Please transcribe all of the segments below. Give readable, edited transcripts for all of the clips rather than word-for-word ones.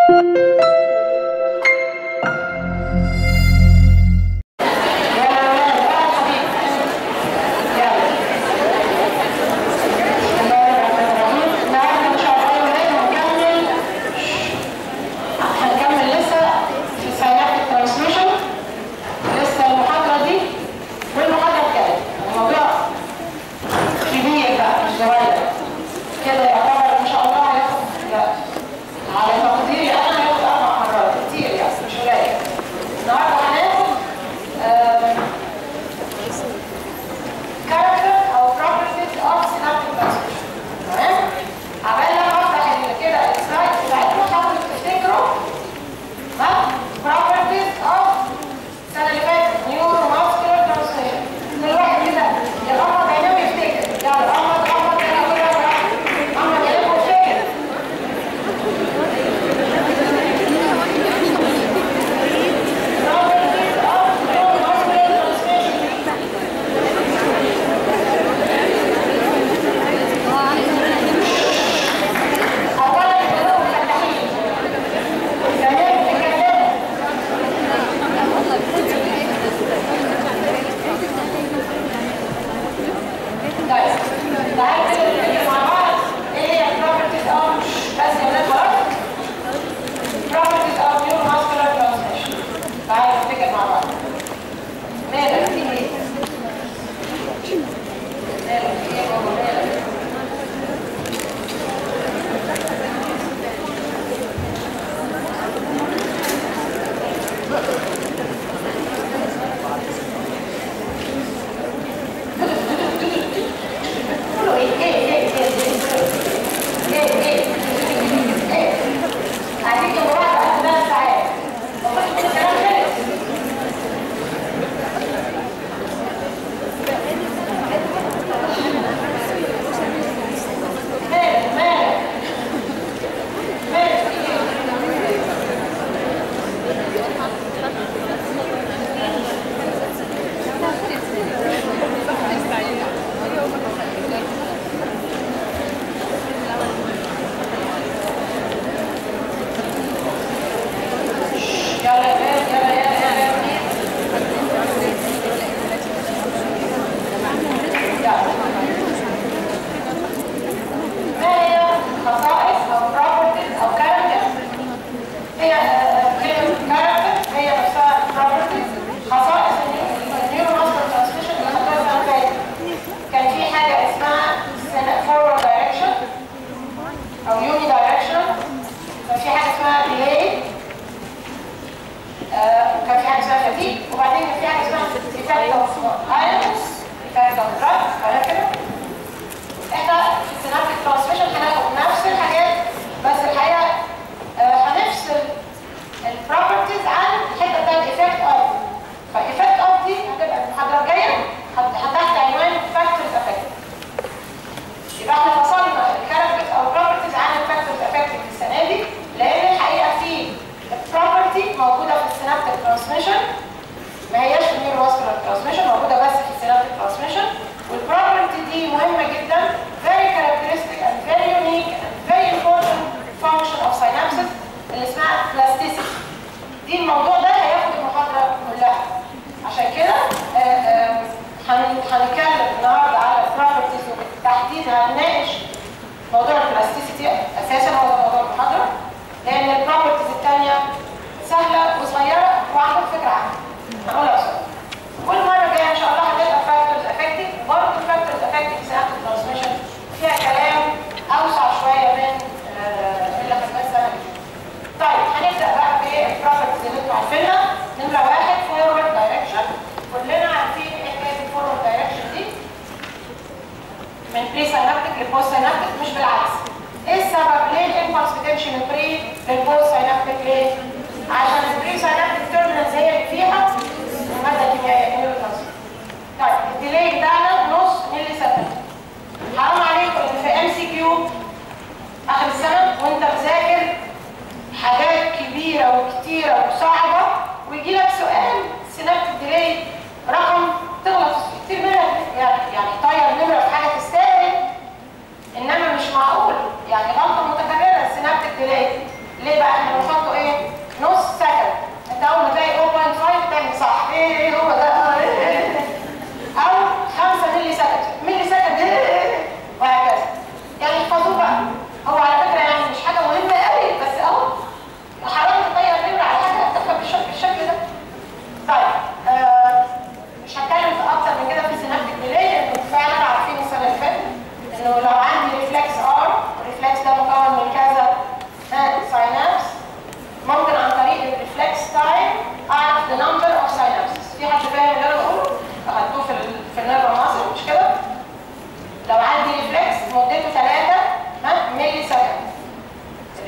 يعني غلطه متكرره السينابتيك ديلي. ليه بقى؟ احنا بنحط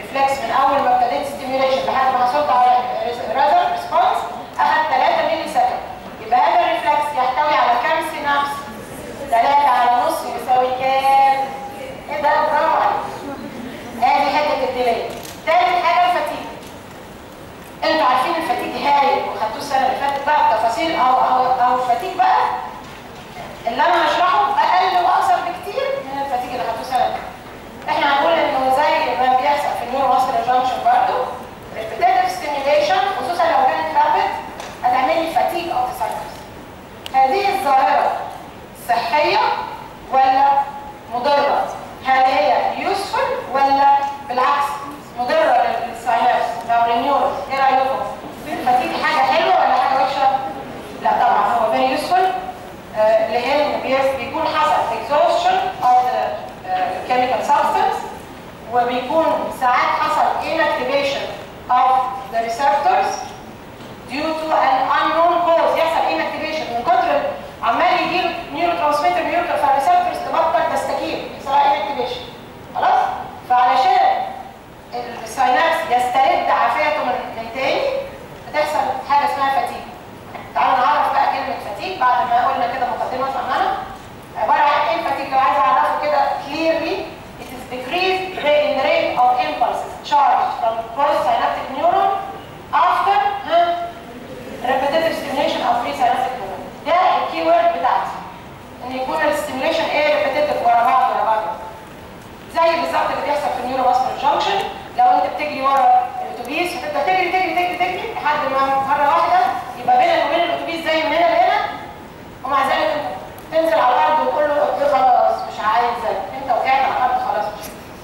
الريفلكس من اول ما ابتديت ستيميوليشن لحد ما حصلت على ريسبونس اخذ 3 مللي سكند. يبقى هذا الريفلكس يحتوي على كام سينابس؟ 3 على نص يساوي كام؟ ايه ده؟ برافو عليك. ادي حته الديلي. تاني حاجه الفتيج. انتوا عارفين الفتيج هايل وخدتوه السنه اللي فاتت بقى بتفاصيل او الفتيج بقى اللي انا هشرحه اقل واقصر بكتير من الفتيج اللي خدتوه السنه اللي فاتت. احنا هنقول انه زي ما بيحصل في النيورو ماسكولار جانكشن برضه ريبيتيتيف ستيميوليشن خصوصا لو كانت رابيد هتعمل لي فتيج اوف ذا ساينس. هذه الظاهره صحيه ولا مضره؟ هل هي يوسفل ولا بالعكس مضره للساينس او للنيورو؟ ايه رايكم؟ الفتيج حاجه حلوه ولا حاجه وحشه؟ لا طبعا هو فيري يوسفل لان بيكون حصل exhaustion of the chemical substance وبيكون ساعات حصل inactivation of the receptors due to an unknown cause. يحصل inactivation من كتر عمال يجيب نيورو ترانسميتر فالريسبتورز تبطل تستجيب يحصل inactivation. خلاص؟ فعلشان الساينابس يسترد عافيته من تاني بتحصل حاجه اسمها فتيج. تعالوا نعرف بقى كلمه فتيج بعد ما قلنا كده مقدمه صغننه. عباره عن ايه الفتيج؟ لو عايز اعرفه كده clearly it is decreased in the rate of impulses charged from postsynaptic neuron after repetitive stimulation of presynaptic neuron. ده الكي وورد بتاعتي ان يكون الستيميوليشن ايه repetitive ورا بعض ورا بعض. زي بالظبط اللي بيحصل في النيورو ماسكولار جانكشن. لو انت بتجري ورا الاتوبيس هتبدا تجري تجري تجري تجري لحد ما مره واحده يبقى بينك وبين الاتوبيس زي من هنا لهنا ومع ذلك انت تنزل على الارض وتقول له خلاص مش عايزك انت وقعت على الارض خلاص مش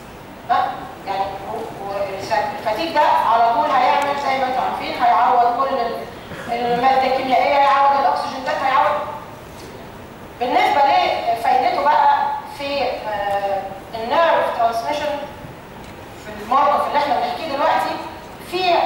يعني الفتيج ده على طول هيعمل زي ما انتم عارفين هيعوض كل الماده الكيميائيه هيعوض الاكسجينات هيعوض. بالنسبه لفائدته بقى في النيرف ترانسميشن في الموقف اللي احنا بنحكيه دلوقتي في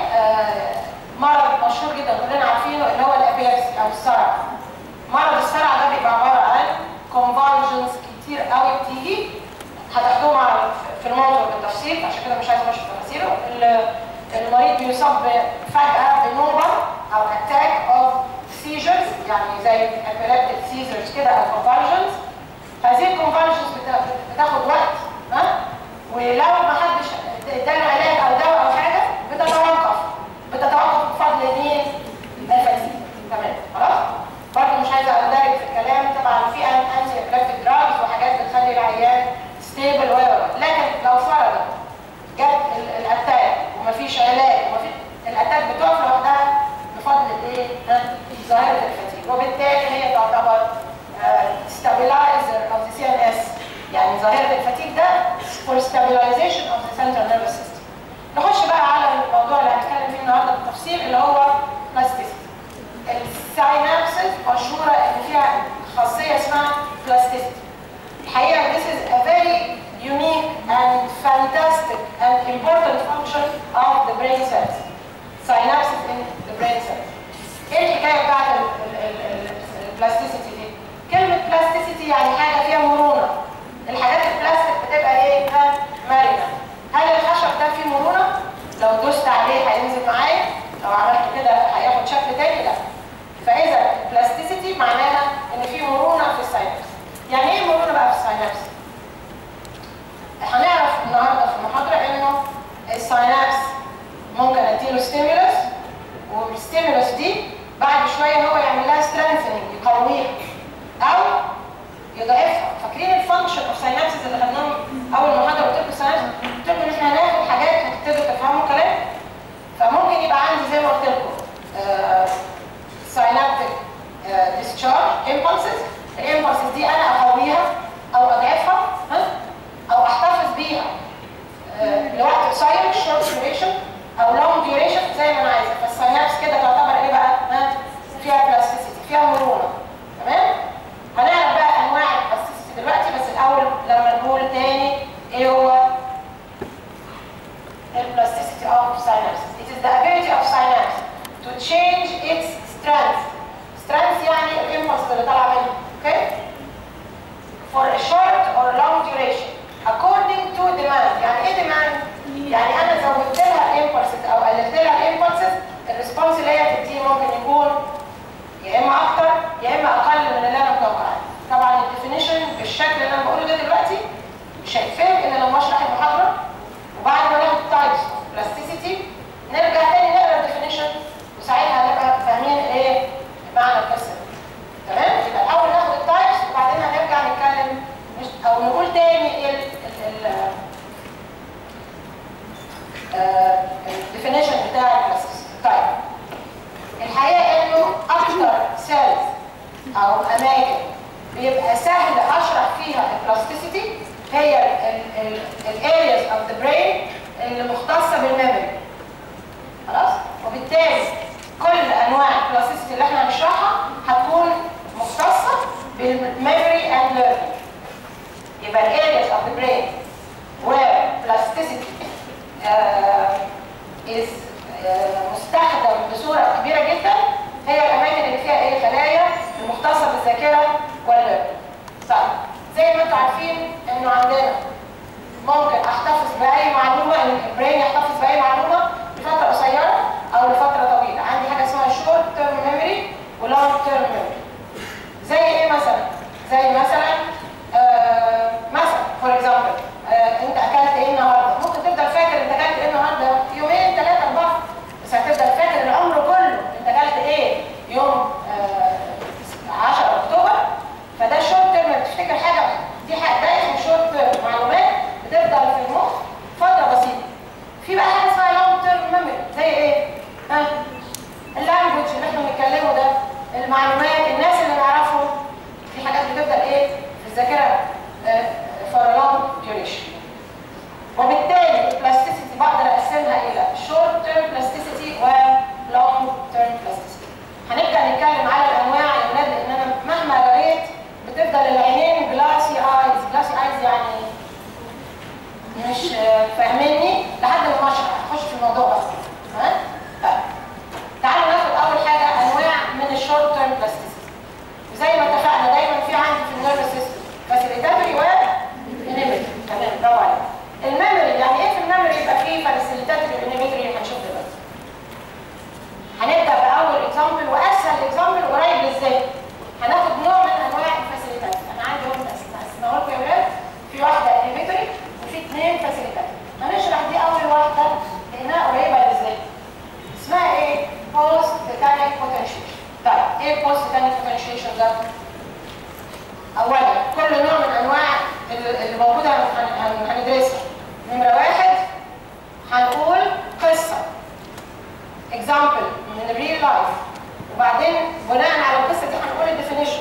مرض مشهور جدا كلنا عارفينه اللي هو الابيليبسي او الصرع. مرض الصرع ده بيبقى عباره عن كونفالجنز كتير قوي بتيجي هتاخدوهم في الموضوع بالتفصيل عشان كده مش عايز اخش في تفاصيله. المريض بيصاب فجاه بنوبه او اتاك اوف سيجرز يعني زي ابيليبتيك سيجرز كده او كونفالجنز. هذه الكونفالجنز بتاخد وقت ولو ما حدش اداله علاج او دواء او حاجه بتتوقف بفضل مين؟ الفتيج. تمام خلاص؟ برضه مش عايزه اندرج في الكلام طبعا في انتي ابيليبتيك دراجز وحاجات بتخلي العيان ستيبل لكن لو فرض جت الاتاك ومفيش علاج الاتاك بتقف لوحدها بفضل الايه؟ ظاهره الفتيج وبالتالي هي تعتبر stabilizer of the CNS. يعني ظاهره الفتيج ده for stabilization of the central nervous system. نخش بقى على الموضوع اللي هنتكلم فيه النهارده بالتفصيل اللي هو plasticity. الساينابسز مشهوره ان فيها خاصيه اسمها plasticity. الحقيقه this is a very unique and fantastic and important function of the brain cells. Synapses in the brain cells. ايه الحكايه بتاعت البلاستيسيتي دي؟ كلمه بلاستيسيتي يعني حاجه فيها مرونه. الحاجات البلاستيك بتبقى ايه؟ مرنه. هل الخشب ده فيه مرونه؟ لو دوست عليه هينزل معايا، لو عملت كده هياخد شكل تاني؟ لا. فاذا البلاستيسيتي معناها ان في مرونه في الساينابس. يعني ايه مرونه بقى في الساينابس؟ هنعرف النهارده في المحاضره انه الساينابس ممكن اديله ستيمولس والستيمولس دي بعد شويه هو يعمل لها سترينثنينج يقويها او يضعفها. فاكرين الفانكشن اوف ساينابسز اللي خدناهم اول محاضره قلت لكم الساينابس؟ قلت لكم ان احنا هناخد حاجات هتبتدوا تفهموا الكلام. فممكن يبقى عندي زي ما قلت لكم ساينابتيك ديسشارج امبلسز. الامبلسز دي انا اقويها او اضعفها او احتفظ بيها لوقت قصير شورت ديوريشن او لونج ديوريشن زي ما انا عايزه. فالساينابس كده تعتبر ايه بقى؟ فيها بلاستيسيتي فيها مرونه. تمام؟ هنعرف بقى انواع البلاستيسيتي دلوقتي بس الاول لما نقول تاني ايه هو البلاستيسيتي اوف synapses. It is the ability of synapse to change its strength. Strength يعني الامبلس اللي طالعه منه. Okay? For a short or long duration according to demand. يعني ايه demand؟ يعني انا زودت لها الامبلسز او قللت لها الامبلسز، الريسبونس اللي هي تديه ممكن يكون يا اما اكتر يا اما اقل من اللي انا متوقعاه. طبعا الديفينيشن بالشكل اللي انا بقوله ده دلوقتي مش هيتفهم الا لما اشرح المحاضره، وبعد ما ناخد تايبس بلاستيسيتي نرجع تاني نقرا الديفينيشن، وساعتها هنبقى فاهمين ايه معنى القصه. تمام؟ يبقى الاول ناخد التايبس وبعدين هنرجع نتكلم او نقول تاني ايه الديفينيشن بتاع البلاستيسيتي. طيب الحقيقه انه اكتر سيلز او اماكن بيبقى سهل اشرح فيها البلاستيسيتي هي الارياز اوف ذا برين اللي مختصه بالميموري. خلاص؟ وبالتالي كل انواع البلاستيسيتي اللي احنا هنشرحها هتكون مختصه بالميموري اند ليرنينج. يبقى الارياز اوف ذا برين where plasticity is مستخدم بصوره كبيره جدا هي الاماكن اللي فيها ايه خلايا المختصه بالذاكره والليرنينج. طيب زي ما انتم عارفين انه عندنا ممكن احتفظ باي معلومه، البرين يحتفظ باي معلومه لفتره قصيره او لفتره طويله. عندي حاجه اسمها شورت تيرم ميموري ولونج تيرم ميموري. زي ايه مثلا؟ زي مثلا فور اكزامبل انت اكلت ايه النهارده؟ ممكن تفضل فاكر انت اكلت ايه النهارده يومين 3 4 بس هتفضل فاكر العمر كله انت اكلت ايه يوم 10 اكتوبر. فده شورت تيرم، بتفتكر حاجه دي حاجه ده اسمه شورت تيرم، معلومات بتفضل في المخ فتره بسيطه. في بقى حاجه اسمها لونج تيرم ميموري زي ايه؟ اللانجوج اللي احنا بنتكلمه ده، المعلومات، الناس اللي نعرفهم، في حاجات بتفضل ايه في الذاكره for a long duration. وبالتالي البلاستيسيتي بقدر اقسمها الى short term plasticity و long term plasticity. هنبدا نتكلم على الانواع يا ولاد لان انا مهما قريت بتفضل العينين جلاسي ايز. جلاسي ايز يعني مش فاهميني لحد ما اشرح اخش في الموضوع بس. ها؟ طيب تعالوا ناخد اول حاجه انواع من الشورت تيرم بلاستيسيتي. وزي ما اتفقنا دايما في عندي في النيرفس سيستم فاسيليتاتوري وانهبيتوري. تمام، برافو عليك. الميموري يعني ايه في الميموري؟ يبقى فيه فاسيليتاتوري وانهبيتوري هنشوف دلوقتي. هنبدا باول اكزامبل واسهل اكزامبل قريب للذات. هناخد نوع من انواع الفاسيليتاتوري. انا عندي هم اسمها لكم يا ولاد، في واحده انهبيتوري وفي 2 فاسيليتاتوري. هنشرح دي اول واحده لانها قريبه للذات. اسمها ايه؟ بوست تيتانيك بوتنشيشن. طيب ايه بوست تيتانيك بوتنشيشن ده؟ اولا كل نوع من انواع اللي موجوده هندرسها. نمره 1 هنقول قصه اكزامبل من الريل لايف، وبعدين بناء على القصه دي هنقول الديفينيشن.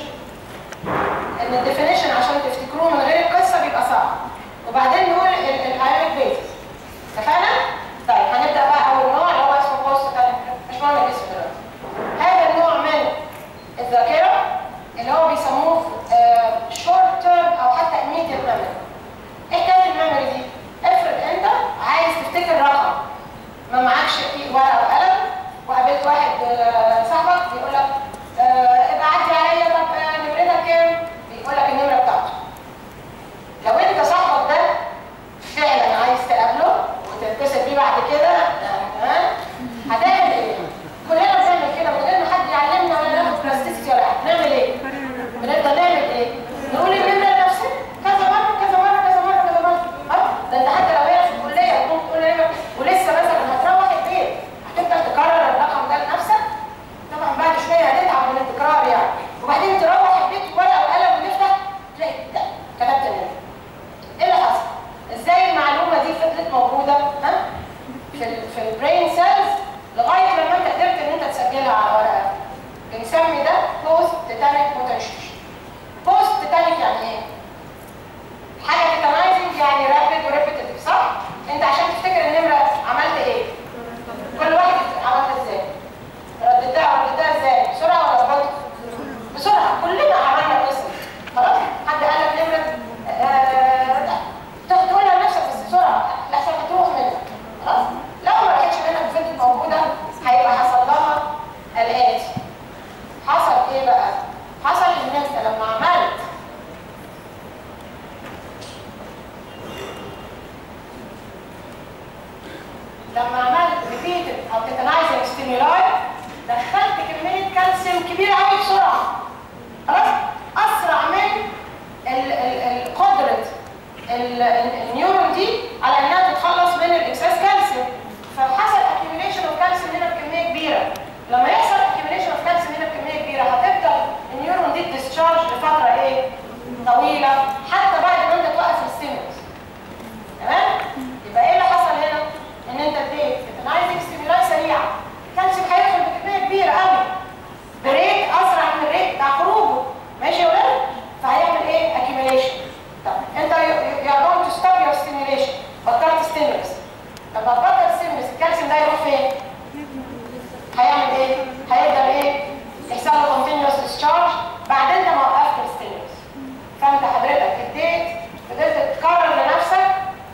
ان الديفينيشن عشان تفتكروه من غير القصه بيبقى صعب، وبعدين نقول الايونيك بيزس. اتفقنا؟ طيب هنبدا بقى اول نوع اللي هو اسمه بوست تيتانيك. مش مهم الاسم دلوقتي. هذا النوع من الذاكره اللي هو بيسموه شورت تيرم او حتى immediate memory. ايه حكايه الميموري دي؟ افرض انت عايز تفتكر رقم ما معكش ورقه وقلم، وقابلت واحد صاحبك بيقول لك ابقى عدي عليا، طب نمرتك كام؟ بيقول لك النمره بتاعته. لو انت صاحبك ده فعلا عايز تقابله وتتصل بيه بعد كده هتعمل ايه؟ كلنا بنعمل كده من غير ما حد يعلمنا ولا ناخد بلاستيسيتي ولا حاجه. نعمل ايه؟ بنفضل نعمل ايه؟ نقول النمره لنفسنا كذا مره كذا مره كذا مره كذا مره. ده انت حتى لو هي في الكليه تقوم تقول نمره، ولسه مثلا هتروح البيت هتفضل تكرر الرقم ده لنفسك. طبعا بعد شويه هتتعب من التكرار يعني، وبعدين تروح البيت ورقه وقلم وتفتح تلاقي كتبت النمره. ايه اللي حصل؟ ازاي المعلومه دي فضلت موجوده في البرين سيلز لغايه لما انت قدرت ان انت تسجلها على ورقه؟ بنسمي ده بوست تيتانيك بوتنشيشن. بوست تيتانيك يعني ايه؟ حاجه تيتانايزنج يعني رابيد وريبيتيتيف، صح؟ انت عشان تفتكر النمره عملت ايه؟ كل واحد عملت ازاي؟ رددتها ازاي؟ بسرعه ولا ببطء؟ بسرعه. كلنا عملنا القصه. خلاص؟ حد قال لك نمره تقولها لنفسك بس بسرعه لحسن هتروح منك. خلاص؟ لو ما راحتش منك وفضلت موجوده هيبقى حصل لها الاتي. حصل ايه بقى؟ حصل ان انت لما عملت لما عملت ريبيتد او تيتانايزنج ستيمولاي دخلت كميه كالسيوم كبيره قوي بسرعه، خلاص اسرع من قدره النيورون دي على انها تتخلص من الاكسس كالسيوم، فحصل اكيوميليشن اوف كالسيوم هنا بكميه كبيره. لما يحصل اكيوميليشن اوف كالسيوم هنا بكميه كبيره هتفضل النيورون دي تديسشارج لفتره ايه؟ طويله، حتى بعد ما انت توقف الستيمولس. تمام؟ يبقى ايه اللي حصل هنا؟ ان انت اديت تيتانايزنج ستيمولاي سريعه، الكالسيوم هيدخل بكميه كبيره قوي بريت اسرع من الريت بتاع خروجه، ماشي يا ولاد؟ فهيعمل ايه؟ اكيوميليشن. طب انت يو ار جوينج تو ستوب يور ستيميوليشن، بطلت ستيمولس. لما تبطل ستيمولس الكالسيوم ده يروح فين؟ هيعمل ايه؟ هيقدر ايه؟ يحصل له كونتينيوس ديسشارج بعد انت ما وقفت الستيمولس. فانت حضرتك اديت فضلت تكرر لنفسك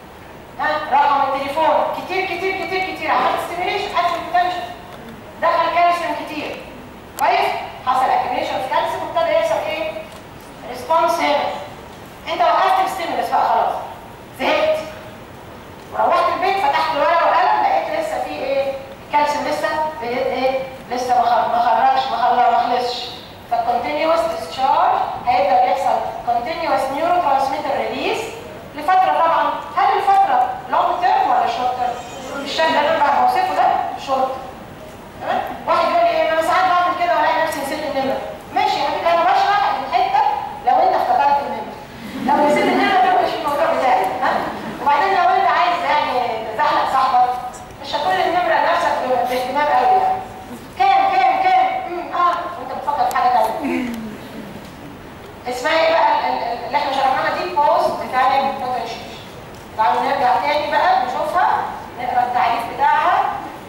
رقم التليفون كتير كتير كتير كتير، عملت ستيميوليشن اكتف بوتنشال، دخل كالسيوم كتير، كويس؟ حصل اكيوميليشن في كالسيوم وابتدى يحصل ايه؟ ريسبونس هنا. انت وقفت الستيمولس بقى خلاص، زهقت وروحت البيت فتحت الورقه والقلم لقيت لسه في ايه؟ الكالسيوم لسه ايه؟ لسه ما خرجش ما خلصش. فالكونتينيوس ديسشارج هيبدا يحصل كونتينيوس نيورو ترانسميتر ريليز لفتره. طبعا هل الفتره لونج تيرم ولا شورت تيرم؟ الشكل اللي انا بقى بوصفه ده شورت. تمام؟ واحد يقول لي ايه؟ انا ساعات بعمل كده والاقي نفسي نسيت النمره. ماشي يا حبيبي، انا بشرح الحته لو انت افتكرت النمره. لو نسيت النمره ده مش الموضوع بتاعي. وبعدين لو انت عايز يعني تزحلق صاحبك مش هتقول النمره لنفسك باهتمام قوي يعني. كام وانت بتفكر في حاجه ثانيه. اسمها ايه بقى اللي احنا شرحناها دي؟ بوست ميكانيك بوتنشال. تعالوا نرجع تاني بقى نشوفها، نقرا التعريف بتاعها.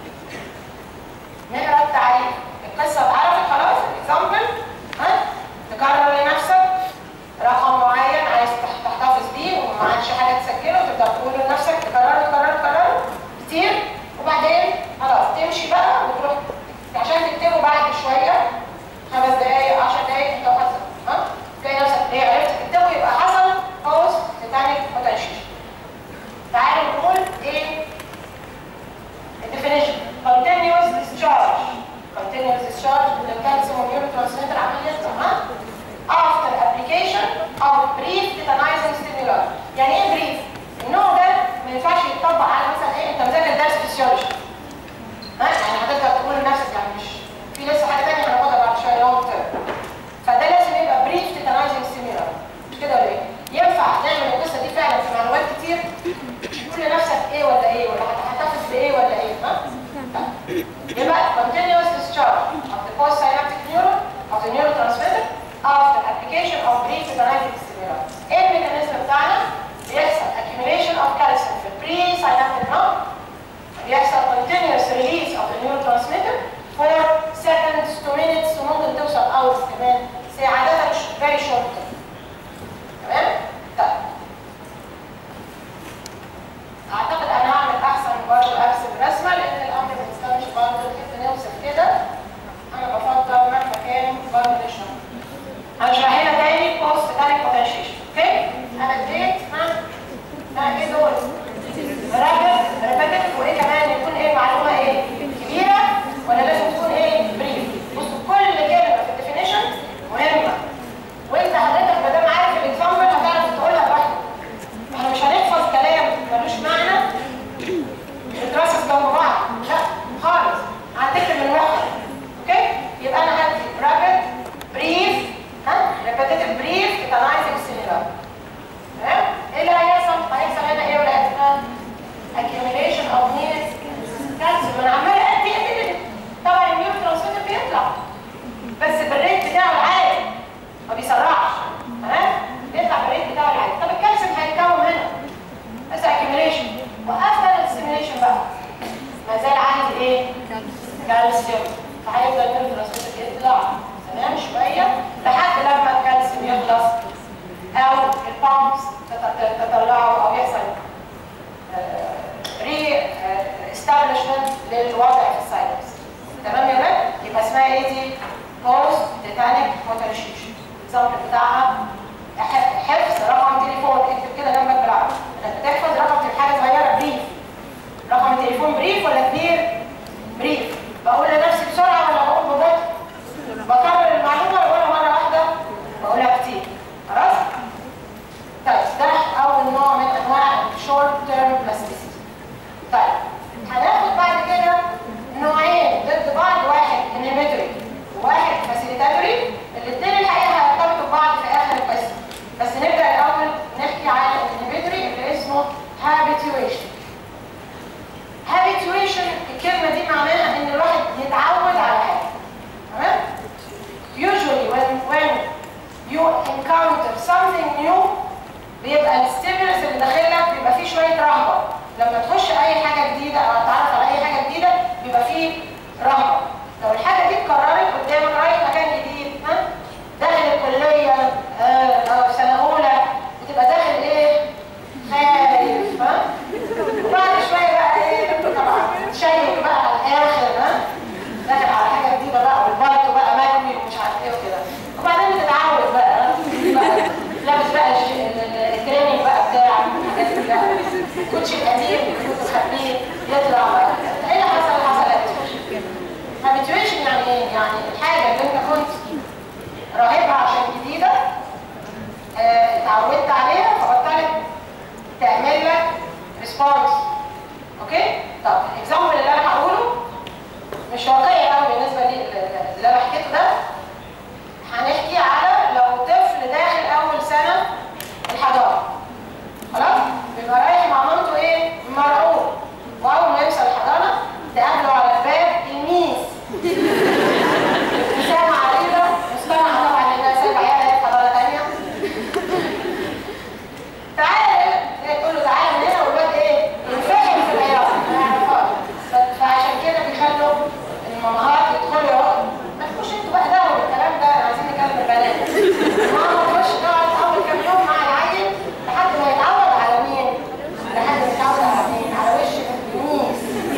نقرا التعريف. القصه اتعرفت خلاص، اكزامبل. تكرر لنفسك رقم معين عايز تحتفظ بيه وما عادش حاجه تسجله وتبدا تقول لنفسك تكرره كتير، وبعدين خلاص تمشي بقى وتروح عشان تكتبه بعد شويه 5 دقائق 10 دقائق انت وحظك. تلاقي نفسك ايه؟ عرفت تكتبه، يبقى حصل بوست تيتانيك بوتنشال. تعالوا نقول ايه الديفينيشن. continuous discharge للكالسيوم والنيوروترانسميتر عمال يطلع after application of brief titannizing stimuli. يعني ايه بريف؟ النوع ده ما ينفعش يتطبق على مثلا ايه؟ انت مذاكر درس فيسيولوجي. يعني هتقدر تقول لنفسك يعني مش في لسه حاجه ثانيه هناخدها بعد شويه لونج تيرم. فده لازم يبقى بريف تيتانايزنج ستيمولاي. مش كده ولا ايه؟ ينفع نعمل القصه دي فعلا في معلومات كتير؟ تقول لنفسك ايه ولا ايه؟ ولا هتحتفظ بايه ولا ايه؟ يبقى continuous discharge of the postsynaptic neuron of the neurotransmitter after application of brief titannizing stimuli. ايه الميكانيزم بتاعنا؟ بيحصل accumulation of calcium في pre-synaptic nerve، بيحصل continuous release of the neurotransmitter for seconds to minutes وممكن توصل hours كمان، عادة مش very short. تمام؟ طيب اعتقد انا هعمل احسن برضه ارسم رسمه لان الامر ما بيستناش برضه كده نوصف كده. انا بفضل مهما كان برضه نشرح. هشرح هنا تاني بوست تاني بوتنشيشن. اوكي؟ انا اديت ايه دول؟ رابط وايه كمان يكون ايه معلومه ايه؟ كبيره ولا لازم تكون ايه؟ بريف. بصوا كل كلمه في الديفينيشن مهمه. وانت حضرتك ما دام عارف الاكزامبل هتعرف تقولها براحتك. احنا مش هنحفظ كلام ملوش معنى بترصص جنب بعض، لا خالص، هتكتب من مخك. اوكي؟ يبقى انا هدي رابط بريف ريبيتيتيف بريف تيتانايزنج ستيمولاي. تمام؟ ايه اللي هيحصل؟ هيحصل هنا ايه ولا accumulation of calcium. انا عمال ادي طبعا النيوروترانسميتر بيطلع بس بالريت بتاعه العالي ما بيسرعش. تمام؟ بيطلع بالريت بتاعه العالي. طب الكالسيوم هيتكون هنا بس accumulation. وقفت انا الستيميوليشن بقى ما زال عندي ايه؟ كالسيوم. فهيفضل النيوروترانسميتر يطلع تمام شويه لحد لما الكالسيوم يخلص او البامبس تطلعه او يحصل ري استابلشمنت للوضع في الساينس. تمام يا ولاد؟ يبقى اسمها ايه دي؟ بوست تيتانيك بوتنشيشن. الاكزامبل بتاعها حفظ رقم تليفون، اكتب كده جنبك بالعربي. انك بتحفظ رقم حاجه صغيره بريف. رقم التليفون بريف ولا كبير؟ بريف. بقول لنفسي بسرعه ولا بقول ببطء؟ بكرر المعلومه ولا بقولها مره واحده؟ بقولها كتير. خلاص؟ طيب ده اول نوع من انواع الشورت تيرم بلاستيسيتي. طيب هناخد بعد كده نوعين ضد بعض، واحد انهبيتوري وواحد فاسيليتاتوري. الاثنين الحقيقه هيرتبطوا ببعض في اخر القصه، بس نبدا الاول نحكي عن الانهبيتوري اللي اسمه habituation. habituation الكلمه دي معناها ان الواحد يتعود على حاجه. تمام؟ usually when you encounter something new بيبقى الستيمولس اللي داخلك بيبقى فيه شويه رهبه. لما تخش اي حاجه جديده او تتعرف على اي حاجه جديده بيبقى فيه رهبه. لو الحاجه دي اتكررت قدامك رايح مكان جديد، داخل الكليه او سنه اولى، بتبقى داخل ايه؟ خايف. وبعد شويه بقى ايه؟ طبعا تشيك بقى على الاخر، داخل على حاجه جديده بقى والبلطو بقى مكوي ومش عارف ايه وكده. وبعدين بتتعود بقى لابس بقى التريننج بقى بتاعك والحاجات دي بقى، الكوتشي القديم كنت تخليه يطلع بقى. ايه اللي حصل؟ حصل habituation. يعني ايه؟ يعني الحاجه اللي انت كنت راهبها عشان جديده اتعودت عليها فبطلت تعمل لك ريسبونس. اوكي؟ طب الاكزامبل اللي انا هقوله مش واقعي قوي بالنسبه لي اللي انا حكيته ده. هنحكي على لو طفل داخل اول سنه الحضانه، خلاص؟ بيبقى رايح مع مامته ايه؟ مرعوب، واول ما يوصل الحضانه تقابله على الباب الميس ابتسامه عريضه مصطنعه طبعا لانها سايبه عيالها في حضانه ثانيه. تعالى تقول له تعالى من هنا والواد ايه؟ ينفحم في العياط ما يعرفهاش. فعشان كده بيخلوا المامهات يدخلوا ما تخش انتوا بقى دعوه بالكلام ده، عايزين نكلم البنات. ماما تخش تقعد اول كام يوم مع العيل لحد ما يتعود على مين؟ لحد ما يتعود على مين؟ على وش الميس.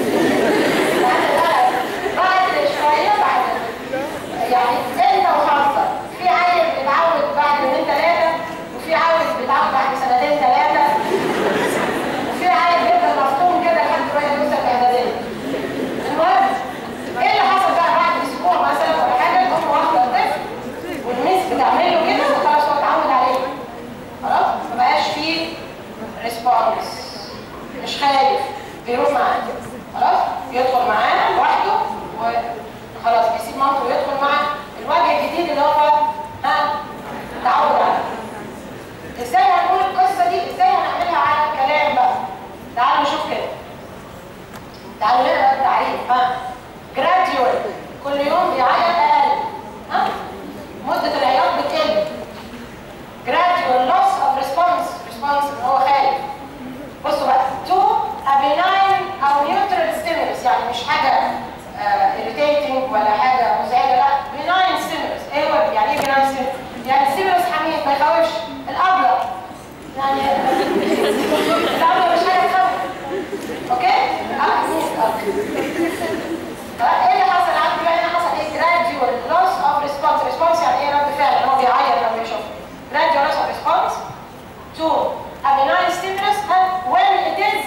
بعد شويه بعد يعني انت وحظك في عيل بيتعود بعد يومين ثلاثه، وفي عيل بيتعود بعد سنتين ثلاثه، وفي عيل بيفضل مفطوم كده لحد ما يوصل الاعداديه. المهم ايه اللي حصل بقى بعد اسبوع مثلا ولا حاجه؟ الام واخده الطفل والميس بتعمل له كده وخلاص هو اتعود عليه. خلاص؟ ما بقاش فيه ريسبونس، مش خايف، بيروح معاه. خلاص؟ يدخل معاه لوحده وخلاص بيسيب مامته ويدخل مع الوجه الجديد اللي هو تعود عليه. ازاي هنقول القصه دي؟ ازاي هنعملها على الكلام بقى؟ تعالوا نشوف كده. تعالوا نقرا التعريف. جراديوال كل يوم بيعيط اقل. مده العياط بتقل. جراديوال لوس اوف ريسبونس اللي هو خايف. بصوا بقى تو a benign او neutral stimulus، يعني مش حاجه irritating ولا حاجه مزعجه، لا benign stimulus. ايوه يعني ايه benign stimulus؟ يعني stimulus حميد ما يخوفش. الابيض يعني الابيض مش حاجه تخوف. اوكي؟ ايه اللي حصل عنده بقى؟ هنا حصل ايه؟ gradual loss of response يعني ايه؟ رد فعل ان هو بيعيط لما يشوف. gradual loss of response to a benign stimulus when it is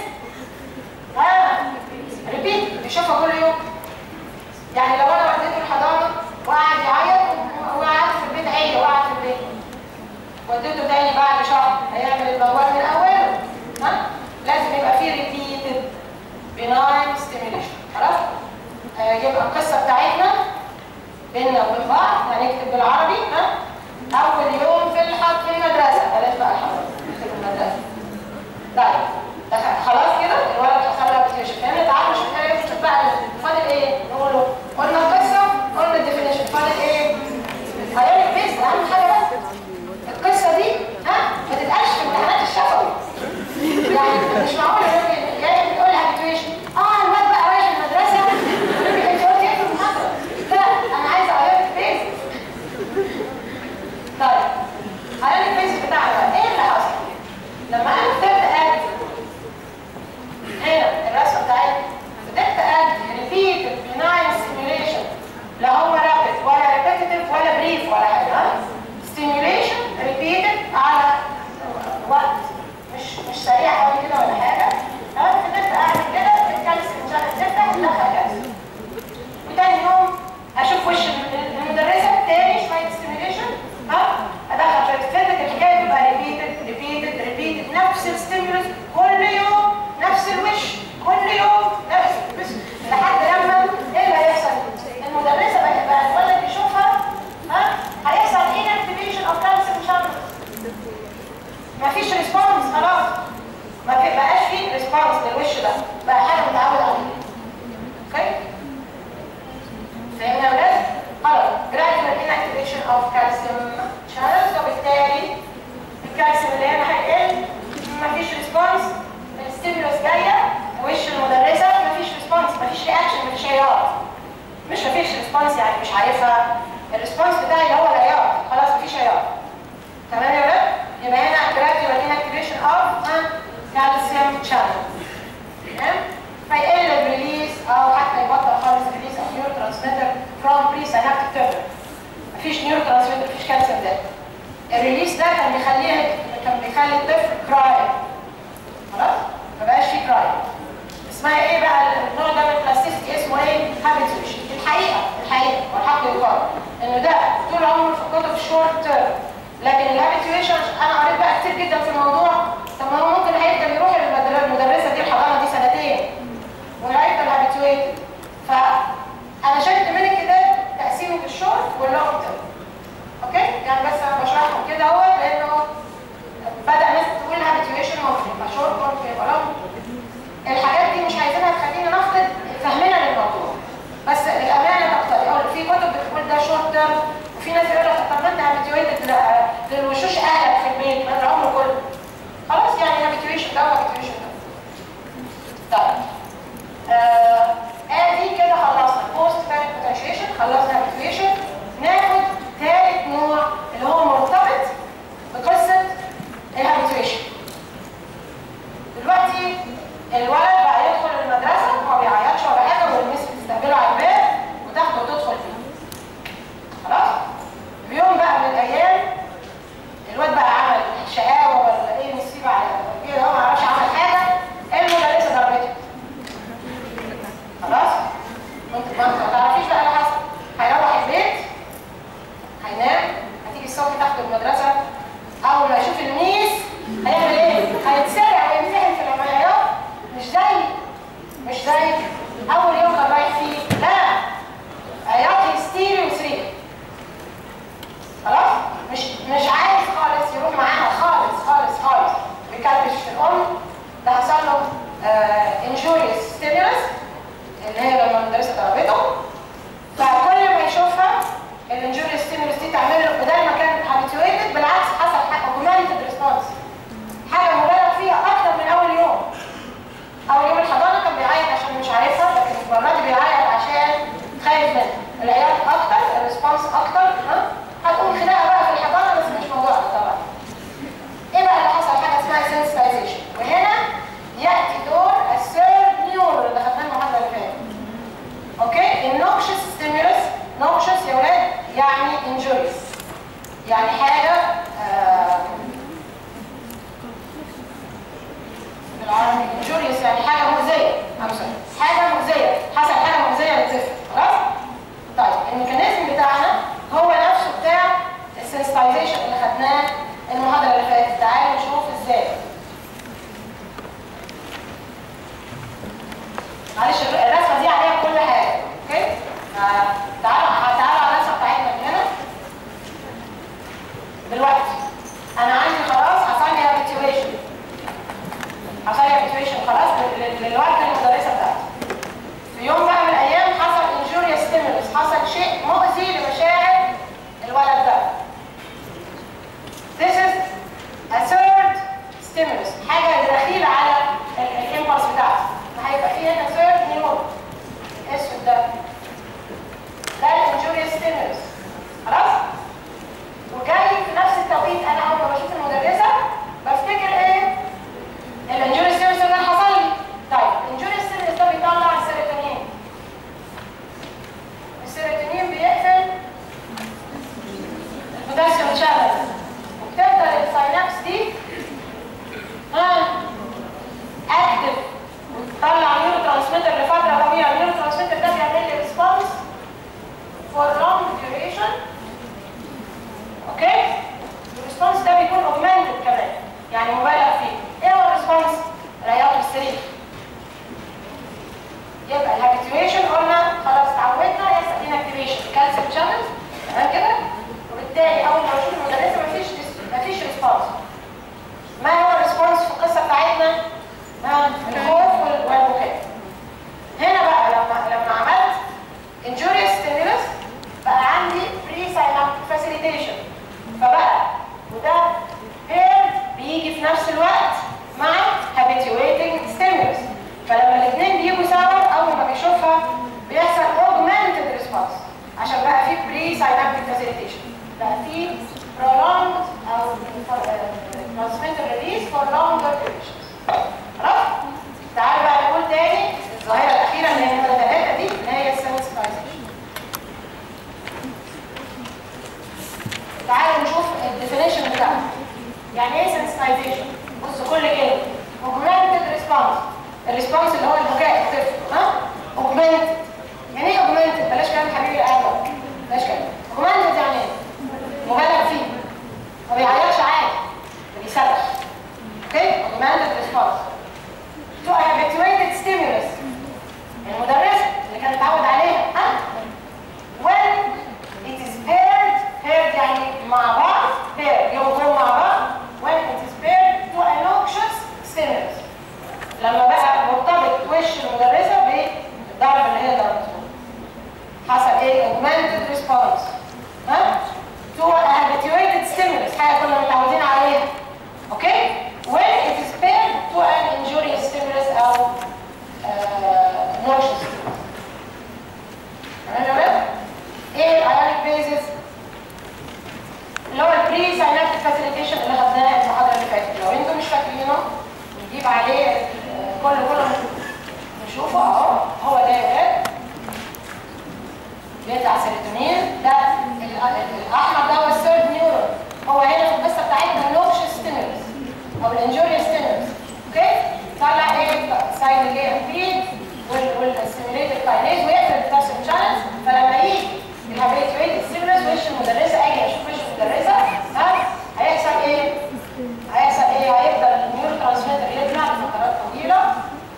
repeat بيشوفها كل يوم. يعني لو انا وديته الحضانه وقعد يعيط وقعد في البيت عيل وقعد في البيت، وديته تاني بعد شهر هيعمل الموال من اوله. لازم يبقى فيه repeated benign stimulation. خلاص؟ يبقى القصه بتاعتنا بيننا وبين بعض هنكتب بالعربي. اول يوم في المدرسه، بلاش بقى الحضانه، نكتب المدرسه. طيب خلاص كده الولد حصل له habituation. يعني تعالوا نشوف بقى فاضل ايه؟ نقوله قلنا القصه، قلنا الديفينيشن، فاضل ايه؟ هيقول بيس. اهم حاجه بس القصه دي ما تتقالش في امتحانات الشفوي. يعني مش معقول يعني بتقول habituation الواد بقى رايح المدرسه انت قلت ايه في المحاضره؟ لا انا عايزه اقول بيس. طيب هقول البيس بتاعنا بقى ايه اللي حصل؟ لما انا ابتديت ريسبونس يعني مش عارفها، الريسبونس بتاعي اللي هو العياط، خلاص مفيش عياط. تمام يا ولاد؟ يبقى هنا gradual inactivation of calcium channel. تمام؟ فيقل الريليز او حتى يبطل خالص الريليز of neurotransmitter from presynaptic terminal. مفيش نيورو ترانسميتر، مفيش كالسيوم ده. الريليس ده كان بيخلي الطفل كراي. خلاص؟ ما بقاش فيه كراي. اسمها ايه بقى النوع ده من البلاستيسيتي؟ اسمه ايه؟ هابيتويشن. الحقيقه والحق يقال انه ده طول عمره في كتب الشورت تيرم، لكن الهابيتويشن انا قريت بقى كتير جدا في الموضوع. طب ما هو ممكن هيفضل يروح المدرسه دي الحضانه دي سنتين وهيفضل هابيتويتد. فانا شلت من الكتاب تقسيمه الشورت واللونج تيرم. اوكي؟ يعني بس انا بشرحهم كده اهو لانه بدا ناس تقول هابيتويشن ممكن يبقى شورت ممكن يبقى لونج. الحاجات دي مش عايزينها تخلينا نفقد فهمنا للموضوع، بس للامانه تقتضي. في كتب بتقول ده شورت تيرم، وفي ناس يقول لك طب ما انت هابيتويتد للوشوش اهلك في البيت ما العمر كله. خلاص يعني هابيتويشن ده وهابيتويشن ده. طيب ادي كده خلصنا بوست فات بوتنشيشن، خلصنا هابيتويشن. ناخد ثالث نوع اللي هو مرتبط بقصه الهابيتويشن. دلوقتي الولد بقى يدخل المدرسه وما بيعيطش ولا حاجه، والمس بتستقبله على الباب وتاخده وتدخل فيه. خلاص؟ بيوم بقى من الايام الواد بقى عمل شقاوه ولا ايه مصيبه على كده، هو ما عرفش عمل حاجه، المدرسه ضربته. خلاص؟ ما تعرفيش بقى اللي حصل. هيروح البيت هينام، هتيجي الصبح تاخده المدرسه، اول ما يشوف الميس هيعمل ايه؟ هيتسرع ويمتحن في العمليات. مش زي اول يوم كان رايح فيه، لا عياط هستيري وصريخ. خلاص؟ مش عايز خالص يروح معاها خالص بيكلبش في الام. ده حصل له injurious stimulus اللي هي لما المدرسه ضربته، فكل ما يشوفها الانجوريوس ستيمولس دي تعمل له بدل ما كان هابيتويتد بالعكس حصل حاجه اوجمانتد ريسبونس، حاجه مبالغ فيها اكتر من اول يوم. اول يوم الحضانه كان بيعيط عشان مش عارفها، لكن اتمرنت سيروتونين ده الاحمر ده هو الثيرد نيورون. هو هنا في القصه بتاعتنا نوكشس ستيمولس او الانجوريوس ستيمولس. اوكي؟ طلع ايه؟ سايد جي ام بي والستيميوليتد كاينيز ويقفل البوتاسيوم شانلز. فلما يجي الهابيتويتد ستيمولس وش المدرسه، اجي اشوف وش المدرسه هيحصل ايه؟ هيفضل النيورو ترانسميتر يطلع لفترات طويله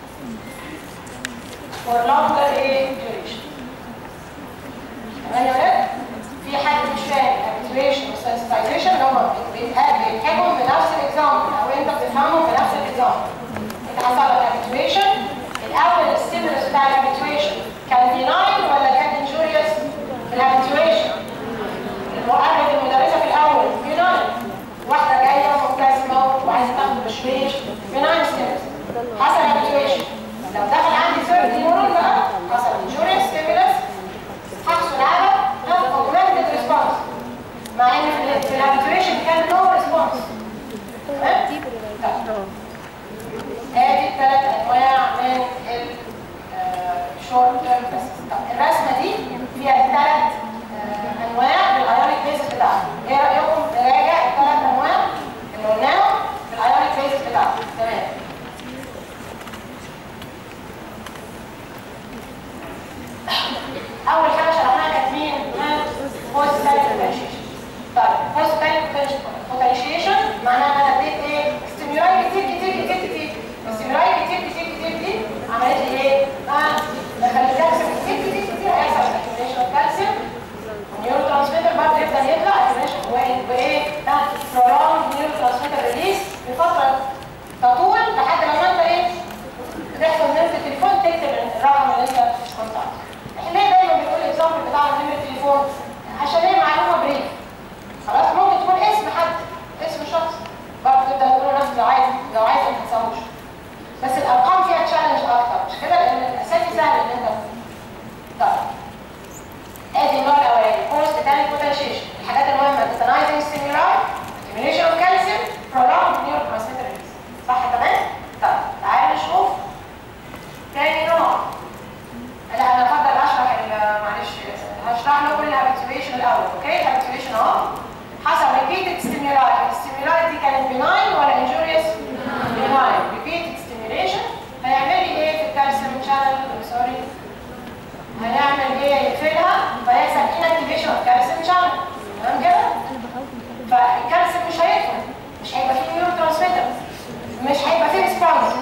for longer duration. تمام يا ولاد؟ في حد مش فاهم habituation و sensitization اللي هم بيتحكموا بنفس الاكزامبل او انت بتفهمهم بنفس الاكزامبل. انت حصل لك habituation، الاول الستيمولس بتاع الهابيتويشن كان benign ولا كان injurious؟ في الهابيتويشن المؤرد المدرسه في الاول benign، واحده جايه مبتسمه وعايزه تاخد بشويش benign stimulus، حصل habituation. لو دخل عندي ثيرد نيورون بقى حصل injurious stimulus، هحصل على augmented response، مع ان في الهابيتويشن كان no response. تمام؟ ادي 3 انواع من الشورت تيرم بس. الرسمه دي فيها 3 انواع للايونيك بيزس بتاعها. ايه رايكم نراجع ال3 انواع اللي قلناهم في الايونيك بيزس بتاعها؟ تمام. اول حاجه شرحناها كانت مين؟ بوزيتيف بوتنشيشن. طيب بوزيتيف بوتنشيشن معناها انا اديت ايه؟ ستيمولاي كتير كتير كتير كتير. الستيمولاي كتير كتير كتير دي عملت لي ايه؟ دخلت كالسيوم كتير كتير كتير، هيحصل اكيوميشن اوف كالسيوم والنيورو ترانسميتر برضه يبدا يطلع اكيوميشن وايه؟ prolonged نيورو ترانسميتر ريليس بفتره تطول لحد لما انت ايه؟ تحصل نمره التليفون تكتب الرقم اللي انت كنت عايزه. احنا ليه دايما بنقول الاكزامبل بتاع نمره التليفون؟ عشان هي معلومه بريف. خلاص ممكن تكون اسم حد، اسم شخص برضه تبدا تقول نفس لو عايز ما تنساهوش. بس الارقام فيها تشالنج اكتر، مش كده؟ لان الاسامي سهل ان انت. طيب ادي النوع الاولاني بوست تاني بوتنشيشن. الحاجات المهمه تنايزنج ستيمولاي، اكيوميشن اوف كالسيوم، prolonged نيورو ترانسميتر ريليس. صح تمام؟ طيب تعالوا نشوف تاني نوع. لا انا افضل اشرح معلش هشرح لكم الهابيتويشن الاول. اوكي؟ الهابيتويشن اهو حصل ريبيتد ستيمولاي. الستيمولاي دي كانت بناين ولا انجوريوس؟ بناين. ريبيتد ستيميوليشن هيعمل لي ايه في الكالسيوم شانل؟ سوري، هنعمل ايه؟ يقفلها فيحصل انكتيفيشن اوف كالسيوم شانل. تمام كده؟ فالكالسيوم مش هيدخل، مش هيبقى فيه نيورو ترانسميتر، مش هيبقى فيه ريسبونس.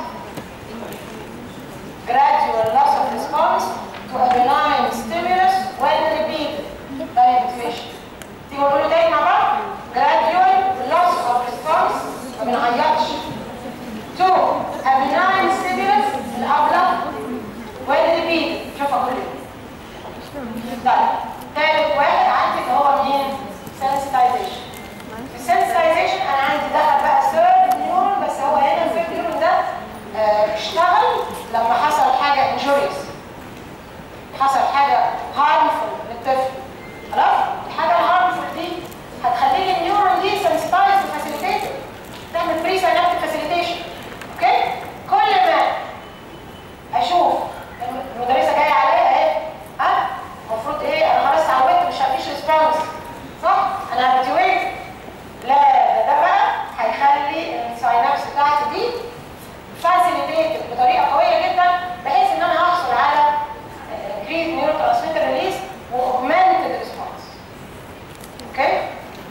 gradual loss of response to a benign stimulus when repeated by habituation. تيجي نقول له تاني مع بعض. gradual loss of response، ما بنعيطش، to a benign stimulus الأبلغ when repeated. شوف أقول لك. طيب تالت واحد عندي اللي هو مين؟ sensitization. في sensitization أنا عندي دخل بقى third neuron، بس هو هنا الثيرد نيورون ده اشتغل لما حصل حاجة injurious، حصل حاجة harmful للطفل. خلاص؟ الحاجة الharmful دي هتخلي لي النيورون دي sensitized وفاسيليتيتد، تعمل بري ساينابتيك فاسيليتيشن. اوكي؟ كل ما اشوف المدرسة جاية عليا ايه؟ المفروض ايه؟ انا خلاص اتعودت مش هفيش ريسبونس. صح؟ انا هابيتويت. لا ده بقى هيخلي الساينابس بتاعتي دي فاسيليتيتد بطريقه قويه جدا، بحيث ان انا احصل على increased نيورو ترانسميتر ريليس واوجمانتد ريسبونس. اوكي؟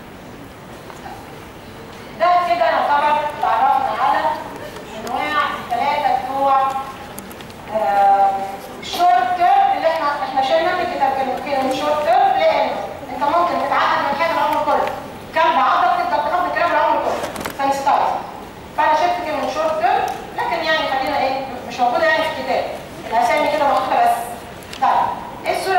ده كده نعتبر اتعرفنا على انواع 3 بتوع الشورت تيرم اللي احنا شلنا من الكتاب. كانوا شورت تيرم لان انت ممكن تتعقد من حاجه العمر كله. كلب عضك تقدر تاخد الكلام العمر كله سنستايز. فانا شفت كده من شورت تيرم، لكن يعني خلينا ايه مش موجوده يعني في الكتاب، الاسامي كده محطوطه بس. طيب ايه الصوره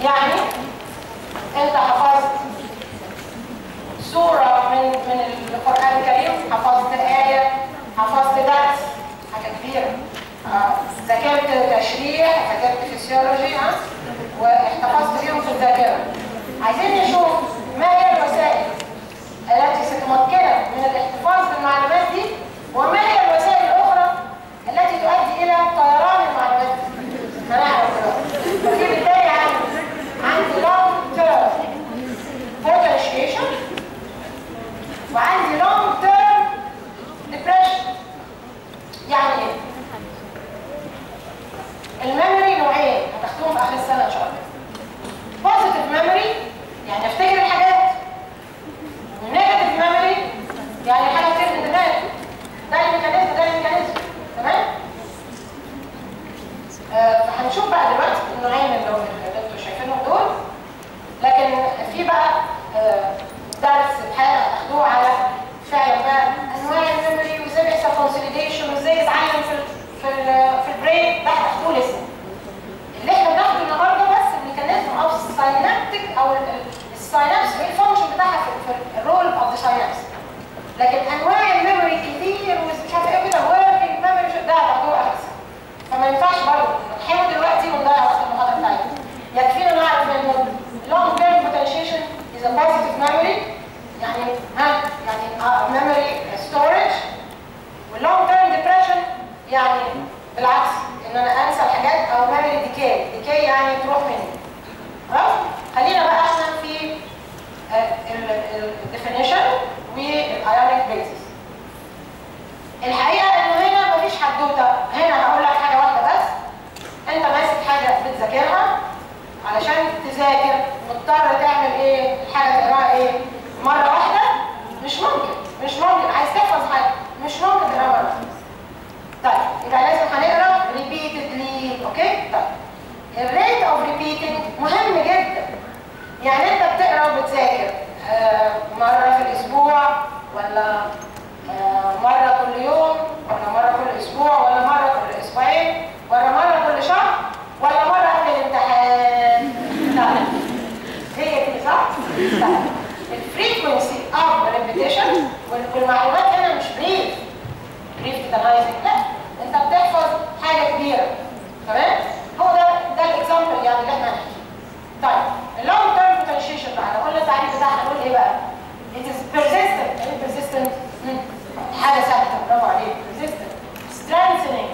يعني انت حفظت سورة من القرآن الكريم، حفظت آية، حفظت درس، حاجة كبيرة. ذاكرت تشريح، ذاكرت فيسيولوجي، واحتفظت بيهم في الذاكرة. عايزين نشوف ما هي الوسائل التي ستمكنك من الاحتفاظ بالمعلومات دي، وما هي الوسائل الأخرى التي تؤدي إلى طيران المعلومات دي. هنعرف دلوقتي. وفي بالتالي عندي long term potentiation وعندي long term depression. يعني ايه؟ الميموري نوعين هتاخدوهم في اخر السنه ان شاء الله. positive memory يعني افتكر الحاجات، ونيجاتيف memory يعني حاجه كتير من دماغي. ده الميكانيزم تمام؟ فهنشوف بقى دلوقتي النوعين اللي انتوا شايفينهم دول. لكن في بقى درس الحقيقه هتاخدوه على فعلا بقى انواع الميموري وازاي بيحصل كونسوليديشن وازاي يتعلم في البرين. ده هتاخدوه لسه. اللي احنا بناخده النهارده بس الميكانيزم اوف ساينابتيك او الساينابس وايه الفانكشن بتاعها في الرول اوف ذا ساينابس. لكن انواع الميموري كتير ومش عارف ايه كده وركينج ميموري ده هتاخدوه احسن. فما ينفعش برضه نحاول دلوقتي ونضيع وقت المحاضره بتاعتنا. يكفينا نعرف انه long term potentiation is a positive memory، يعني memory storage. واللونج تيرم ديبريشن يعني بالعكس ان انا انسى الحاجات او memory decay يعني تروح مني. خلاص؟ خلينا بقى احنا في الديفينيشن والايونيك بيزس. الحقيقه انه هنا مفيش حدوته. هنا هقول لك حاجه واحده بس. انت ماسك حاجه بتذاكرها علشان تذاكر مضطر تعمل ايه؟ الحاجه تقراها ايه؟ مره واحده؟ مش ممكن. عايز تحفظ حاجه مش ممكن تقراها مره واحده. طيب يبقى لازم هنقرا repeatedly. اوكي؟ طيب الريت اوف ريبيتنج مهم جدا. يعني انت بتقرا وبتذاكر مره في الاسبوع ولا مره كل يوم ولا مره كل اسبوع ولا مره كل اسبوعين ولا مره كل شهر ولا مره قبل الامتحان؟ هي دي صح؟ الفريكونسي اوف ريبيتيشن. والمعلومات هنا مش بريف ديتالايزنج، لا انت بتحفظ حاجه كبيره. تمام؟ هو ده الاكزامبل يعني اللي احنا هنحكيه. طيب اللونج تيرم بوتنشيشن بقى لو قلنا التعريف بتاعها نقول ايه بقى؟ It is persistent. يعني persistent حاجه ثابته. برافو عليك. persistent strengthening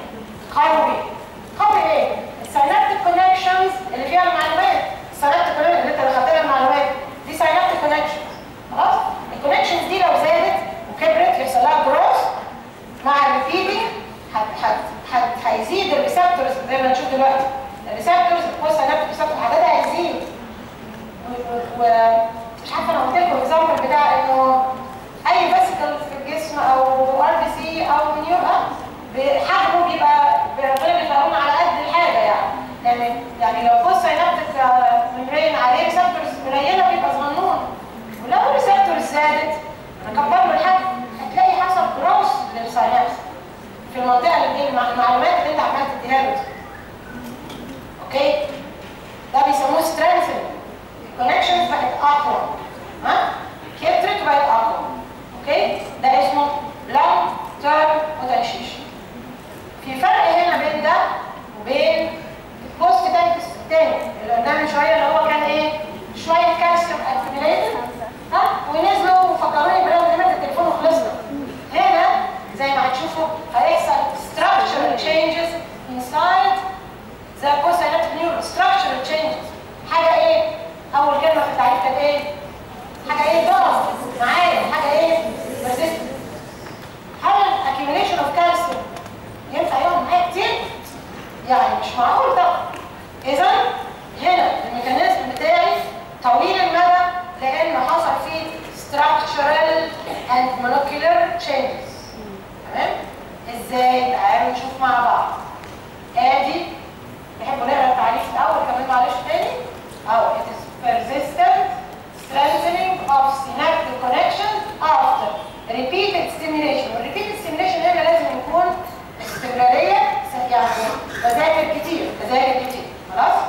قوي ايه؟ الساينابتيك كونكشنز اللي فيها المعلومات. الساينابتيك كونكشنز اللي انت خدت لها المعلومات دي ساينابتيك كونكشنز. خلاص؟ الكونكشنز دي لو زادت وكبرت يحصل لها جروث مع الريبيتنج هيزيد الريسبتورز زي ما هنشوف دلوقتي. الريسبتورز البوست ساينابتيك ريسبتور عددها هيزيد. ومش عارفه انا قلت لكم الاكزامبل بتاع انه اي فيسيكل في الجسم او ار بي سي او نيورون حجمه بيبقى ربنا بيخلقنا على قد الحاجه يعني لو بص ساينابتيك ميمبرين عليه ريسبتورز قليله بيبقى صغنون. ولو الريسبتورز زادت نكبر له الحجم هتلاقي حصل جروث للساينابس في المنطقه اللي المعلومات اللي انت عمال تديها له. اوكي؟ ده بيسموه سترينثنج. الكونكشنز بقت اقوى. كترت بقت اقوى. اوكي؟ ده اسمه لونج تيرم بوتنشيشن. في فرق هنا بين ده وبين البوست تانكس التاني اللي قلنا من شويه اللي هو كان ايه؟ شويه كالسيوم اكيوميليتد ونزلوا وفكروني برنامج التليفون وخلصنا. هنا زي ما هتشوفوا هيحصل structural changes inside the postsynaptic neuron. structural changes. حاجه ايه؟ اول كلمه في التعريف كانت ايه؟ حاجه ايه؟ ضغط معايا. حاجه ايه؟ persistent. هل accumulation of calcium ينفع يقعد معايا كتير؟ يعني مش معقول ده. اذا هنا الميكانيزم بتاعي طويل المدى لانه حصل فيه structural and molecular changes. تمام؟ ازاي؟ تعالوا نشوف مع بعض. ادي تحبوا نقرا التعريف الاول كمان معلش تاني؟ it is persistent strengthening of synaptic connections after repeated stimulation. والrepeated stimulation هنا لازم يكون استمراريه، يعني بذاكر كتير خلاص؟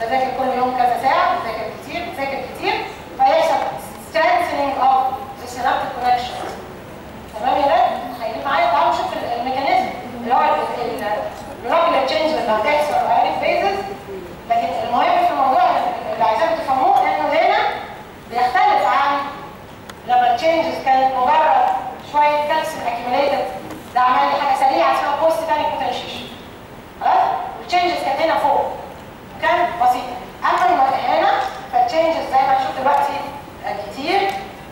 بذاكر كل يوم كذا ساعه، بذاكر كتير فيحصل strengthening of the synaptic connections. تمام يا ولاد؟ خليكم معايا تعالوا نشوف الميكانيزم اللي هو الريجولار تشينج اللي هتحصل في ايريك فيزز. لكن المهم في الموضوع اللي عايزاكم تفهموه انه هنا بيختلف عن لما التشينجز كانت مجرد شويه كالسيوم اكيوميليتد، ده عمل لي حاجه سريعه اسمها بوست تاني بوتنشيشن. خلاص؟ والتشينجز كانت هنا فوق كانت بسيطه. اما هنا فالتشينجز زي ما هنشوف دلوقتي كتير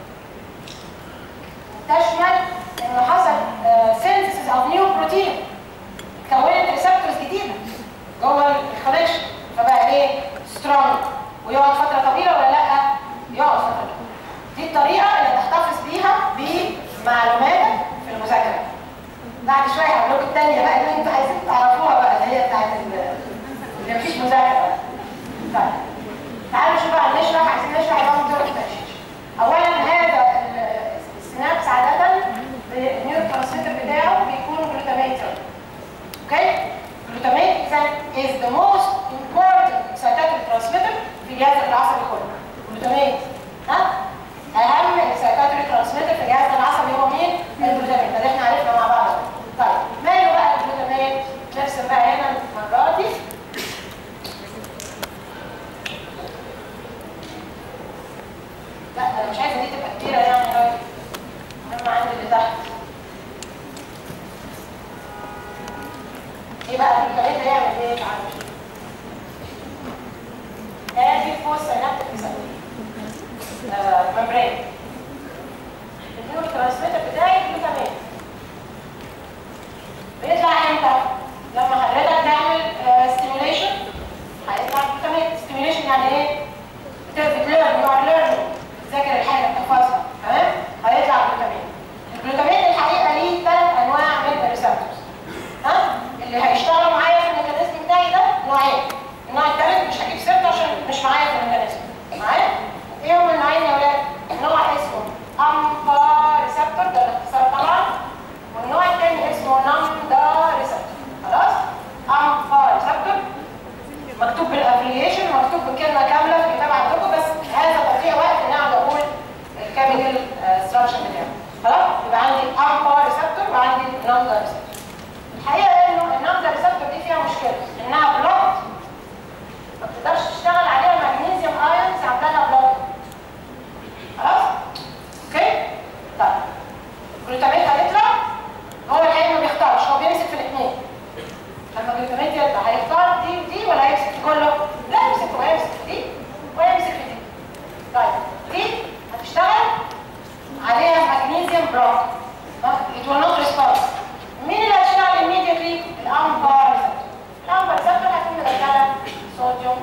تشمل انه حصل سينثيسيس اوف نيو بروتين، كونت ريسبتورز جديده جوه الكونكشن، فبقى ايه؟ سترونج ويقعد فتره طويله ولا لا؟ يقعد فتره طويله. دي الطريقه اللي تحتفظ بيها بمعلوماتك في المذاكره. بعد شويه هقول لكم الثانيه بقى اللي انتوا عايزين تعرفوها بقى، اللي هي بتاعت اللي مفيش مذاكره. طيب تعالوا نشوف بقى نشرح، عايزين نشرح بقى موضوع التشيش. اولا هذا السينابس عاده النيورو ترانسميتر بتاعه بيكون جلوتاميت. اوكي؟ جلوتاميت is the most important excitatory transmitter في الجهاز العصبي كله. جلوتاميت اهم excitatory transmitter في الجهاز العصبي هو مين؟ الجلوتاميت. ده احنا عرفنا مع بعض. طيب ماله بقى الجلوتاميت؟ نرسم بقى هنا المره دي. لا انا مش عايزه دي تبقى كتيره يعني قوي. المهم عندي اللي تحت. ايه بقى الجلوتاميت هيعمل ايه؟ تعالوا نشوف. ادي الفوز سينابتيك ممبرين. النيورو ترانسميتر بتاعي الجلوتاميت. بيطلع امتى؟ لما حضرتك تعمل ستيميوليشن هيطلع الجلوتاميت. ستيميوليشن يعني ايه؟ بتليرن، يو ار ليرنينج، بتذاكر الحاجه بتحفظها، تمام؟ هيطلع الجلوتاميت. الجلوتاميت الحقيقه ليه 3 انواع من الريسبتورز. اللي هيشتغلوا معايا في الميكانيزم بتاعي ده نوعين. النوع الثالث مش هجيب سيرته عشان مش معايا في الميكانيزم. معايا؟ ايه هم النوعين يا ولاد؟ نوع اسمه امبا ريسبتور، ده الاختصار طبعا، والنوع الثاني اسمه نامدا ريسبتور. خلاص؟ امبا ريسبتور مكتوب بالافليشن، مكتوب بكلمه كامله في الكتاب عندكم، بس هذا تضييع وقت ان انا اقعد اقول الكيميكال ستراكشر بتاعه. خلاص؟ يبقى عندي امبا ريسبتور وعندي نامدا ريسبتور. الحقيقه انه النامدا ريسبتور دي فيها مشكله انها بلوك، ما بتقدرش تشتغل عليها مغنيسيوم ايونز عامله بلوك. خلاص؟ اوكي؟ طيب الجلوتاميت هيطلع، هو الحقيقه ما بيختارش، هو بيمسك في الاثنين. لما الجلوتاميت يطلع هيختار دي ودي ولا هيمسك في كله؟ لا يمسك، ويمسك في دي ويمسك في دي. طيب دي هتشتغل عليها مغنيسيوم بلوك. It will not respond. مين اللي هيشتغل immediately؟ الامبا ريسبتور. الامبا ريسبتور هتكون مدخله صوديوم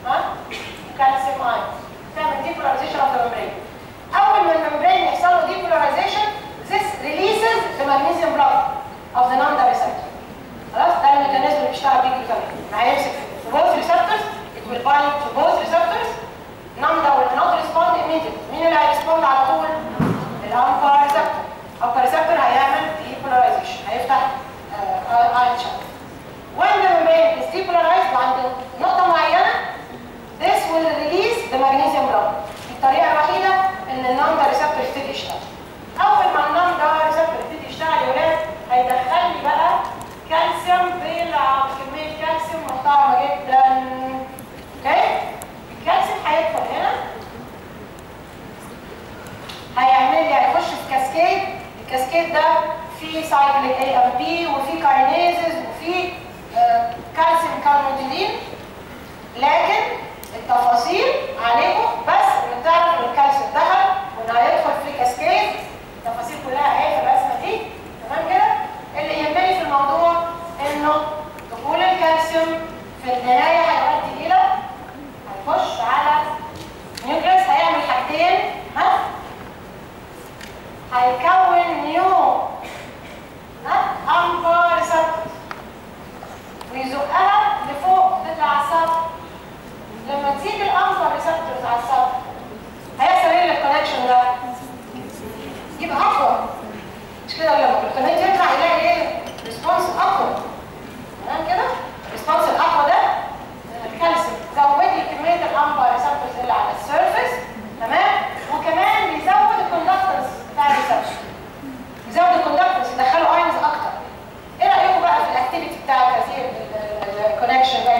وكالسيوم ايون، تعمل depolarization of the membrane. اول ما الممبرين يحصل له depolarization this releases the magnesium block of the NAMDA receptor. خلاص؟ ده الميكانيزم اللي بيشتغل بيه الجلوتاميت. هيمسك في both receptors، it will bind to both receptors. NAMDA will not respond immediately. مين اللي هيرسبوند على طول؟ الامبا ريسبتور. الامبا ريسبتور هيعمل depolarization، هيفتح ion channel. When the membrane is depolarized عند نقطة معينة this will release the magnesium block. الطريقة الوحيدة ان النامدا ريسبتور يبتدي يشتغل. اول ما النامدا ريسبتور يبتدي يشتغل يا ولاد هيدخل لي بقى كالسيوم بيلعب كمية كالسيوم محترمة جدا. اوكي؟ الكالسيوم هيدخل هنا هيعمل لي، هيخش في كاسكيد. الكاسكيد ده فيه سايكليك اي ام بي وفيه كاينيزز وفيه كالسيوم كاربوتيلين. لكن التفاصيل عليكم بس ان تعرف ان الكالسيوم دخل وان هيدخل في كاسكيد. التفاصيل كلها اهي في الرسمه دي، تمام كده؟ اللي يهمني في الموضوع انه دخول الكالسيوم في النهايه هيؤدي الى، هيخش على نيوكليس، هيعمل حاجتين. هيكون نيو امبا ريسبتور ويزقها لفوق تطلع على السطح. لما تزيد الامبا ريسبتورز على السطح هيحصل ايه للكونكشن ده؟ يبقى اقوى. مش كده؟ لما الكونكت يطلع يلاقي ايه؟ ريسبونس اقوى. تمام كده؟ الريسبونس الاقوى ده الكالسيوم. زود لي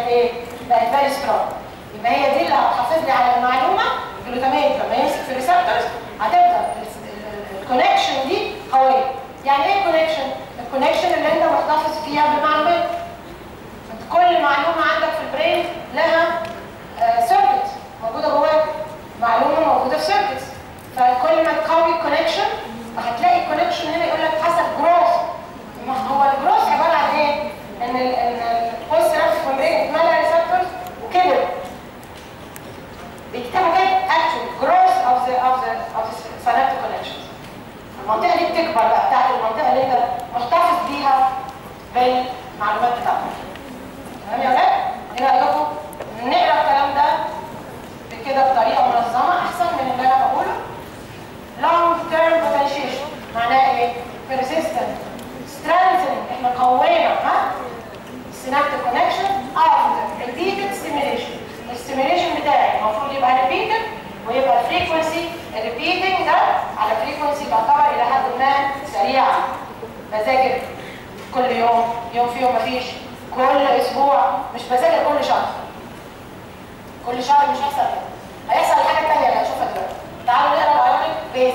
ايه؟ بقت فيري سترونج. يبقى هي دي اللي هتحافظ لي على المعلومه. الجلوتاميت لما يمسك في الريسبتورز هتبقى الكونكشن دي قويه. يعني ايه الكونكشن؟ الكونكشن اللي انت محتفظ فيها بالمعلومات. كل معلومه عندك في البرين لها سيركت موجوده جواك، معلومه موجوده في سيركتس. فكل ما تقوي الكونكشن هتلاقي الكونكشن هنا يقول لك حصل جروث. هو الجروث عباره عن ايه؟ ان البوست نفسه ممبرين اتملى ريسبتورز وكبر. بيكتبوا كده actual growth of the synaptic connections. المنطقه دي بتكبر بقى بتاعت المنطقه اللي انت محتفظ بيها بالمعلومات بتاعتك. تمام يا ولاد؟ ايه رايكم نقرا الكلام ده بكده بطريقه منظمه احسن من اللي انا بقوله؟ long term potentiation معناه ايه؟ persistent strengthening، احنا قوينا synaptic connection after repeated stimulation. الستيميوليشن بتاعي المفروض يبقى repeated، ويبقى الفريكونسي الريبيتنج ده على فريكونسي تعتبر الى حد ما سريعه. بذاكر كل يوم، يوم فيه مفيش، كل اسبوع، مش بذاكر كل شهر. كل شهر مش هيحصل كده. هيحصل الحاجه الثانيه اللي هنشوفها دلوقتي. تعالوا نقرا الايونيك بيز.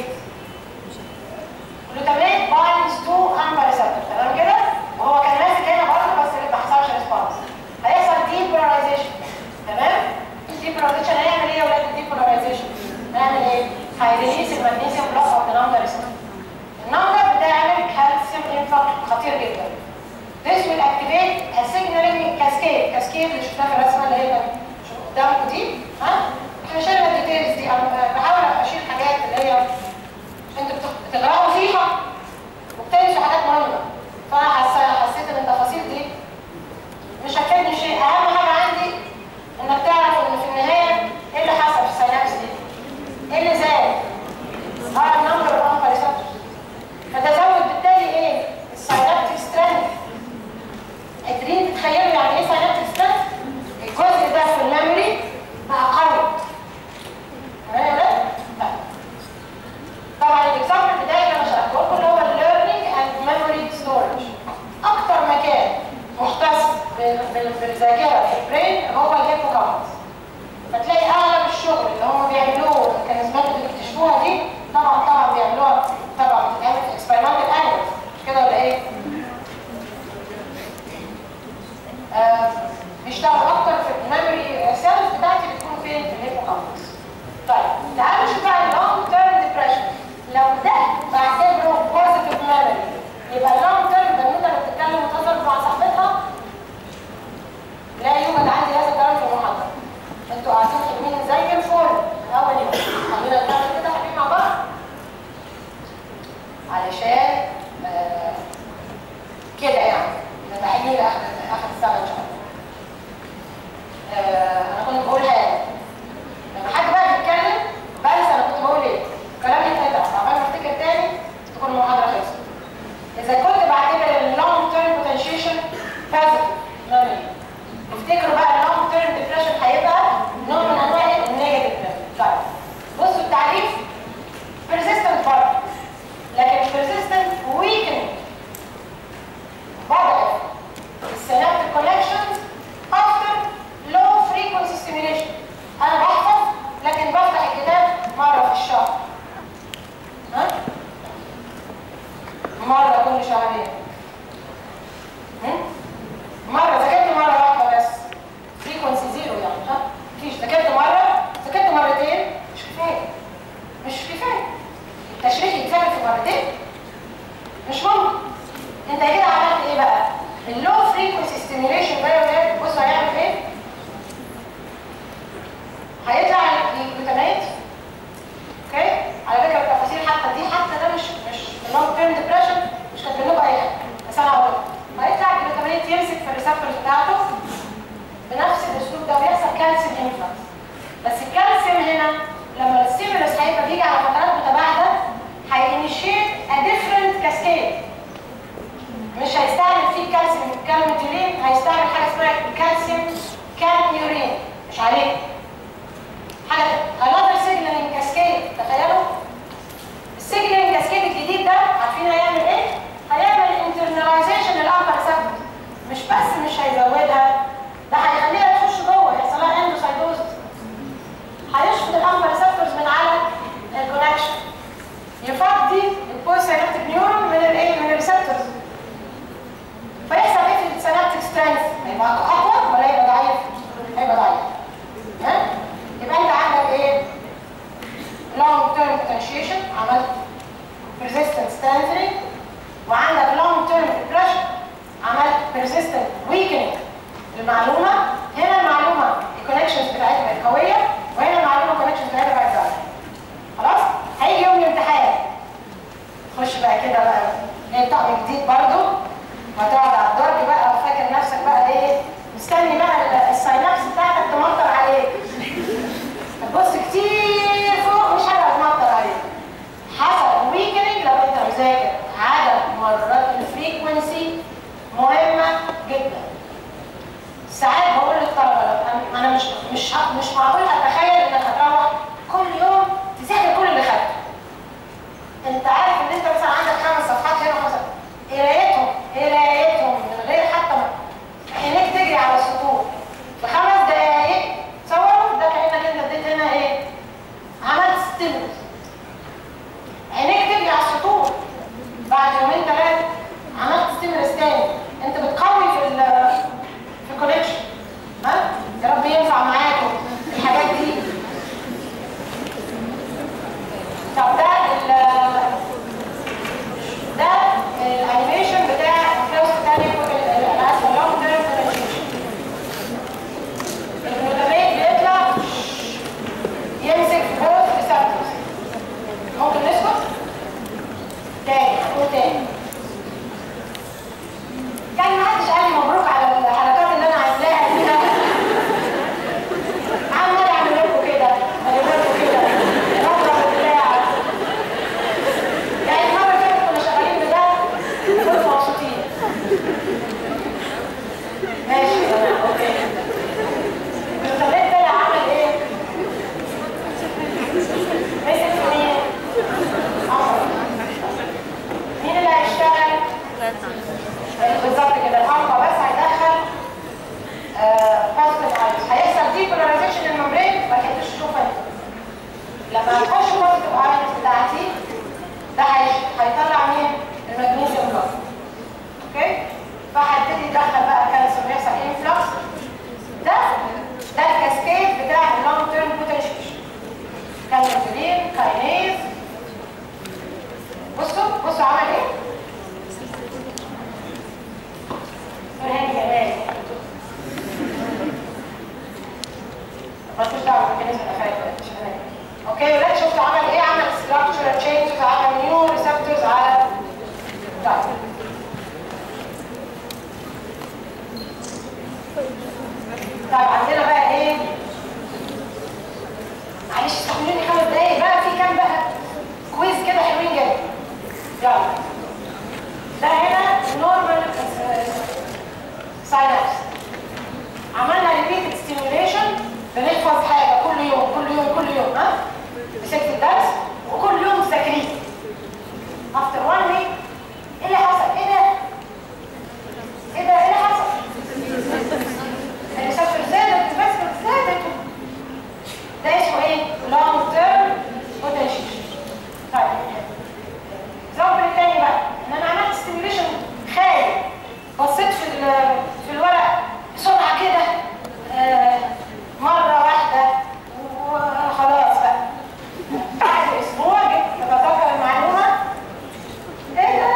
جلوتاميت بايندز تو امبا ريسبتور، تمام كده؟ وهو كان ماسك هنا برضه بس ما حصلش ريسبونس. هيحصل ديبولاريزيشن، تمام؟ الديبولاريزيشن هيعمل ايه يا ولاد؟ الديبولاريزيشن هيعمل ايه؟ هيريليس المغنيسيوم بلس اوف ذا نمبر ريسبتور. النمبر بتاعمل كالسيوم انفلكس خطير جدا. This will activate a signaling cascade. cascade اللي شفناها في الرسمه اللي هي قدامكم دي، احنا شلنا الديتيلز دي، انا بحاول اشيل حاجات اللي هي انتوا بتغرقوا فيها وبتنسوا حاجات مهمه. فانا حسيت ان التفاصيل دي مش هتفيدني شيء. اهم حاجه عندي انك تعرف ان في النهايه ايه اللي حصل في السينابس دي، ايه اللي زاد؟ النمبر اوف امبا ريسبتورز. فتزود بالتالي ايه؟ السينابتيك سترينث. قادرين تتخيلوا يعني ايه سينابتيك سترينث؟ الجزء ده في الميموري بقى قوي. تمام يا ولاد؟ طبعا الاكزامبل بتاعي اللي انا شرحته لكم اللي هو الليرنينج اند ميموري ستورج. اكتر مكان مختص بالذاكره في البرين هو الهيبوكامبس. فتلاقي اغلب الشغل اللي هم بيعملوه الميكانيزمات اللي بيكتشفوها دي طبعا بيعملوها طبعا بتتعمل في اكسبيرمنتال انيمالز، مش كده ولا ايه؟ بيشتغلوا اكتر في الميموري سيلز بتاعتي بتكون فين؟ في الهيبوكامبس. طيب تعالوا نشوف بقى اللونج تيرم ديبريشن. لو ده بعتبره بوزيتيف ميموري، يبقى اللونج تيرم البنوته اللي بتتكلم وتصل مع صاحبتها لا يوجد عندي هذا الكلام في المحاضره. انتوا قاعدين حلوين زي الفل اول يوم. خلينا نعمل كده حبيبي مع بعض علشان كده يعني نبقى حلوين لاخر السنه ان شاء الله. انا كنت بقول حاجه لما حد بقى بيتكلم بنسى انا كنت بقول ايه. كلامي اتقطع، عقبال ما افتكر تاني تكون المحاضره خلصت. اذا كنت بعتبر اللونج تيرم بوتنشيشن بوزيتيف ميموري، افتكروا بقى اللونج تيرم ديبريشن هيبقى نوع من انواع النيجاتيف ميموري. طيب بصوا التعريف persistent برضه، لكن persistent weakening بضعف السينابتيك كونكشنز after low frequency stimulation. انا بحفظ لكن بفتح الكتاب مره في الشهر، مره كل شهرين، مره ذاكرت مره واحده بس فريكونسي زيرو يعني مفيش. ذاكرت مره، ذاكرت مرتين، مش كفايه. مش كفايه التشريح يتذاكر في مرتين، مش ممكن. انت كده عملت ايه بقى؟ اللو فريكونسي ستيميوليشن ده يا ولاد بصوا هيعمل ايه؟ هيطلع الجلوتاميت. اوكي؟ على فكره التفاصيل حتى دي ده مش اللونج تيرم ديبريشن مش كاتبين لكم اي حاجه، بس انا هقول لكم. هيطلع الجلوتاميت يمسك في الريسبتورز بتاعته بنفس الاسلوب ده ويحصل كالسيوم انفلكس. بس الكالسيوم هنا لما الستيمولس هيبقى بيجي على فترات متباعده هينيشيت ا ديفرنت كاسكيد. مش هيستعمل فيه كالسيوم كالميتيولين، هيستعمل حاجه اسمها كالسيوم كالميورين. مش عليه حاجه another signaling cascade. تخيلوا السيجنالينج كاسكيد الجديد ده عارفين هيعمل ايه؟ هيعمل internalization للامبا ريسبتور. مش بس مش هيزودها، ده هيخليها بمعلومه، هنا المعلومه الكونكشنز بتاعتها بقت قويه، وهنا المعلومه الكونكشنز بتاعتها بقت ضعيفه. خلاص؟ هيجي يوم الامتحان خش بقى كده بقى ايه طقم جديد برضه، وهتقعد على الدرج بقى وفاكر نفسك بقى ايه، مستني بقى الساينابس بتاعتك تمطر عليك. هتبص كتير فوق مش حاجه هتمطر عليك. حسب الويكنج لو انت مذاكر عدد مرات الفريكونسي مهمه جدا. ساعات بقول للطلبه انا مش معقول اتخيل انك هتروح كل يوم تذاكر كل اللي خدته. انت عارف ان انت مثلا عندك 5 صفحات هنا وخمسه، قرايتهم من غير حتى عينيك تجري على السطور ب5 دقايق. تصوروا ده كانك انت اديت هنا ايه؟ عملت ستيمولس. عينيك تجري على السطور بعد 2 3 عملت ستيمولس تاني. انت بتقوي في الكونكشن. ها؟ يا رب ينفع معاكم الحاجات دي. طب ده الانيميشن بتاع الكلاس الثاني الاسف اللونج تيرم بوتنشال. الجلوتاميت بيطلع يمسك في بوث ريسبتورز. ممكن نسكت؟ تاني هنقول تاني. كان محدش قال لي مبروك على الحركات اللي انا عاملاها دي. عمال اعمل لكم كده اعمل لكم كده نضرب البتاع. يعني المره اللي فاتت كنا شغالين بده كنا مبسوطين. ماشي اوكي. الانترنت طلع عمل ايه؟ مسك في مين؟ عمر. مين اللي هيشتغل؟ بالظبط كده الحمقى بس هيدخل بوزيتيف ايونز. هيحصل ديبولاريزيشن للممبرين ما كنتش تشوفها انت. لما هتخش بوزيتيف ايونز بتاعتي ده هيطلع مين؟ المغنيسيوم بلس. اوكي؟ فهيبتدي يدخل بقى كالسيوم يحصل انفلكس. ده الكاسكيد بتاع اللونج تيرم بوتنشال. كالسيوم كاينيز. بصوا عمل ايه؟ فرهاني جمال. مالكوش دعوه بالميكانيزم الافعال مش انا. اوكي ولاد شفتوا عمل ايه؟ عمل ستراكشرال تشينجز، عمل نيو ريسبتورز على طب عندنا بقى ايه؟ معلش استحملوني 5 دقايق بقى، في كام بقى كويز كده حلوين جدا. يلا ده هنا نورمال ساينابس. عملنا ريبيتد ستيميوليشن، بنحفظ حاجه كل يوم ها؟ مسكت الدرس وكل يوم تذاكريه. افتر 1 ويك ايه اللي حصل؟ ايه اللي حصل؟ الريسبتور زادت بس زادت. ده اسمه ايه؟ لونج تيرم بوتنشال. طيب الزوبر الثاني بقى ان انا عملت ستيميوليشن خايف، بصيت في الورق بسرعه كده مره واحده وخلاص بقى. بعد اسبوع جيت بتذكر المعلومه. ايه ده؟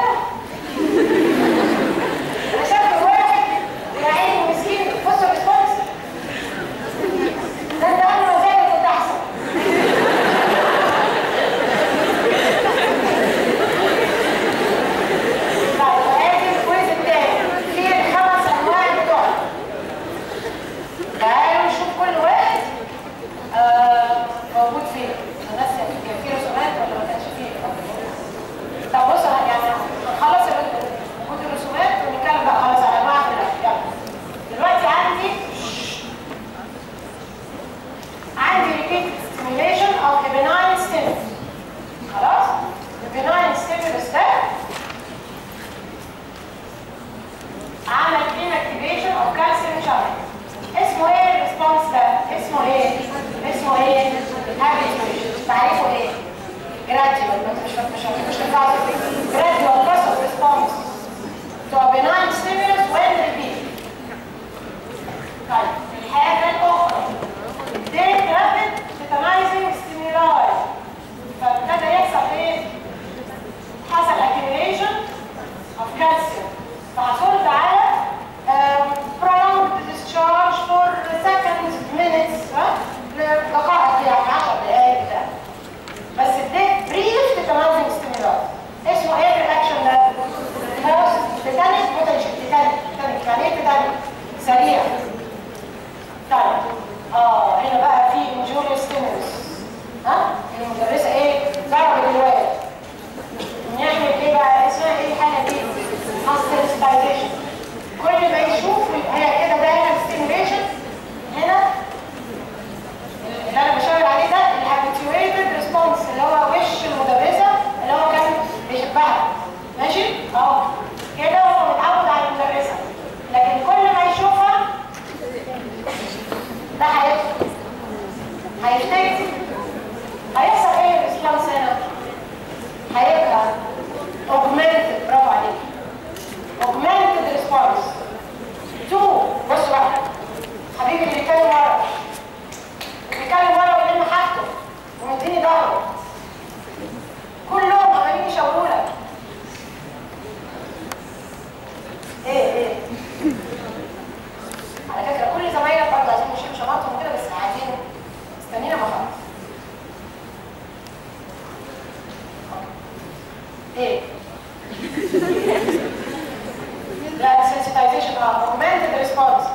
انا شفت واحد يا عيني مسكين بصوا الريسبونس ده انا مزاجي كنت احسن. تعالوا نشوف كل واحد موجود فين. انا ناسيه كان في رسومات ولا ما كانش فيه؟ طب بصوا يعني هنخلص وجود الرسومات ونتكلم بقى خلاص على انواع الفراخ. يلا دلوقتي عندي repeated stimulation of the benign stimulus. خلاص؟ البناين stimulus ده عمل inactivation of calcium channel. اسمه ايه الريسبونس ده؟ اسمه ايه؟ habituation. تعريفه ايه؟ gradual. مش هتعرف gradual passive response to a benign stimulus when repeated. طيب الحاجة الأخرى اديت rapid titillizing stimuli، فابتدى يحصل ايه؟ حصل accumulation of calcium، فحصلت على prolonged discharge هيفتكر هيحصل ايه الريسبونس هنا؟ هيبقى augmented. برافو عليك. augmented response. 2. بصوا بقى حبيبي اللي بيتكلم ورا ويلم حاجته ومديني ظهره، كلهم عمالين يشاوروا لك. ايه على فكره كل زمايلك برضه عايزين يشيلوا شنطهم كده، بس عايزين استنينا ما اخلص. ايه ده sensitization augmented response.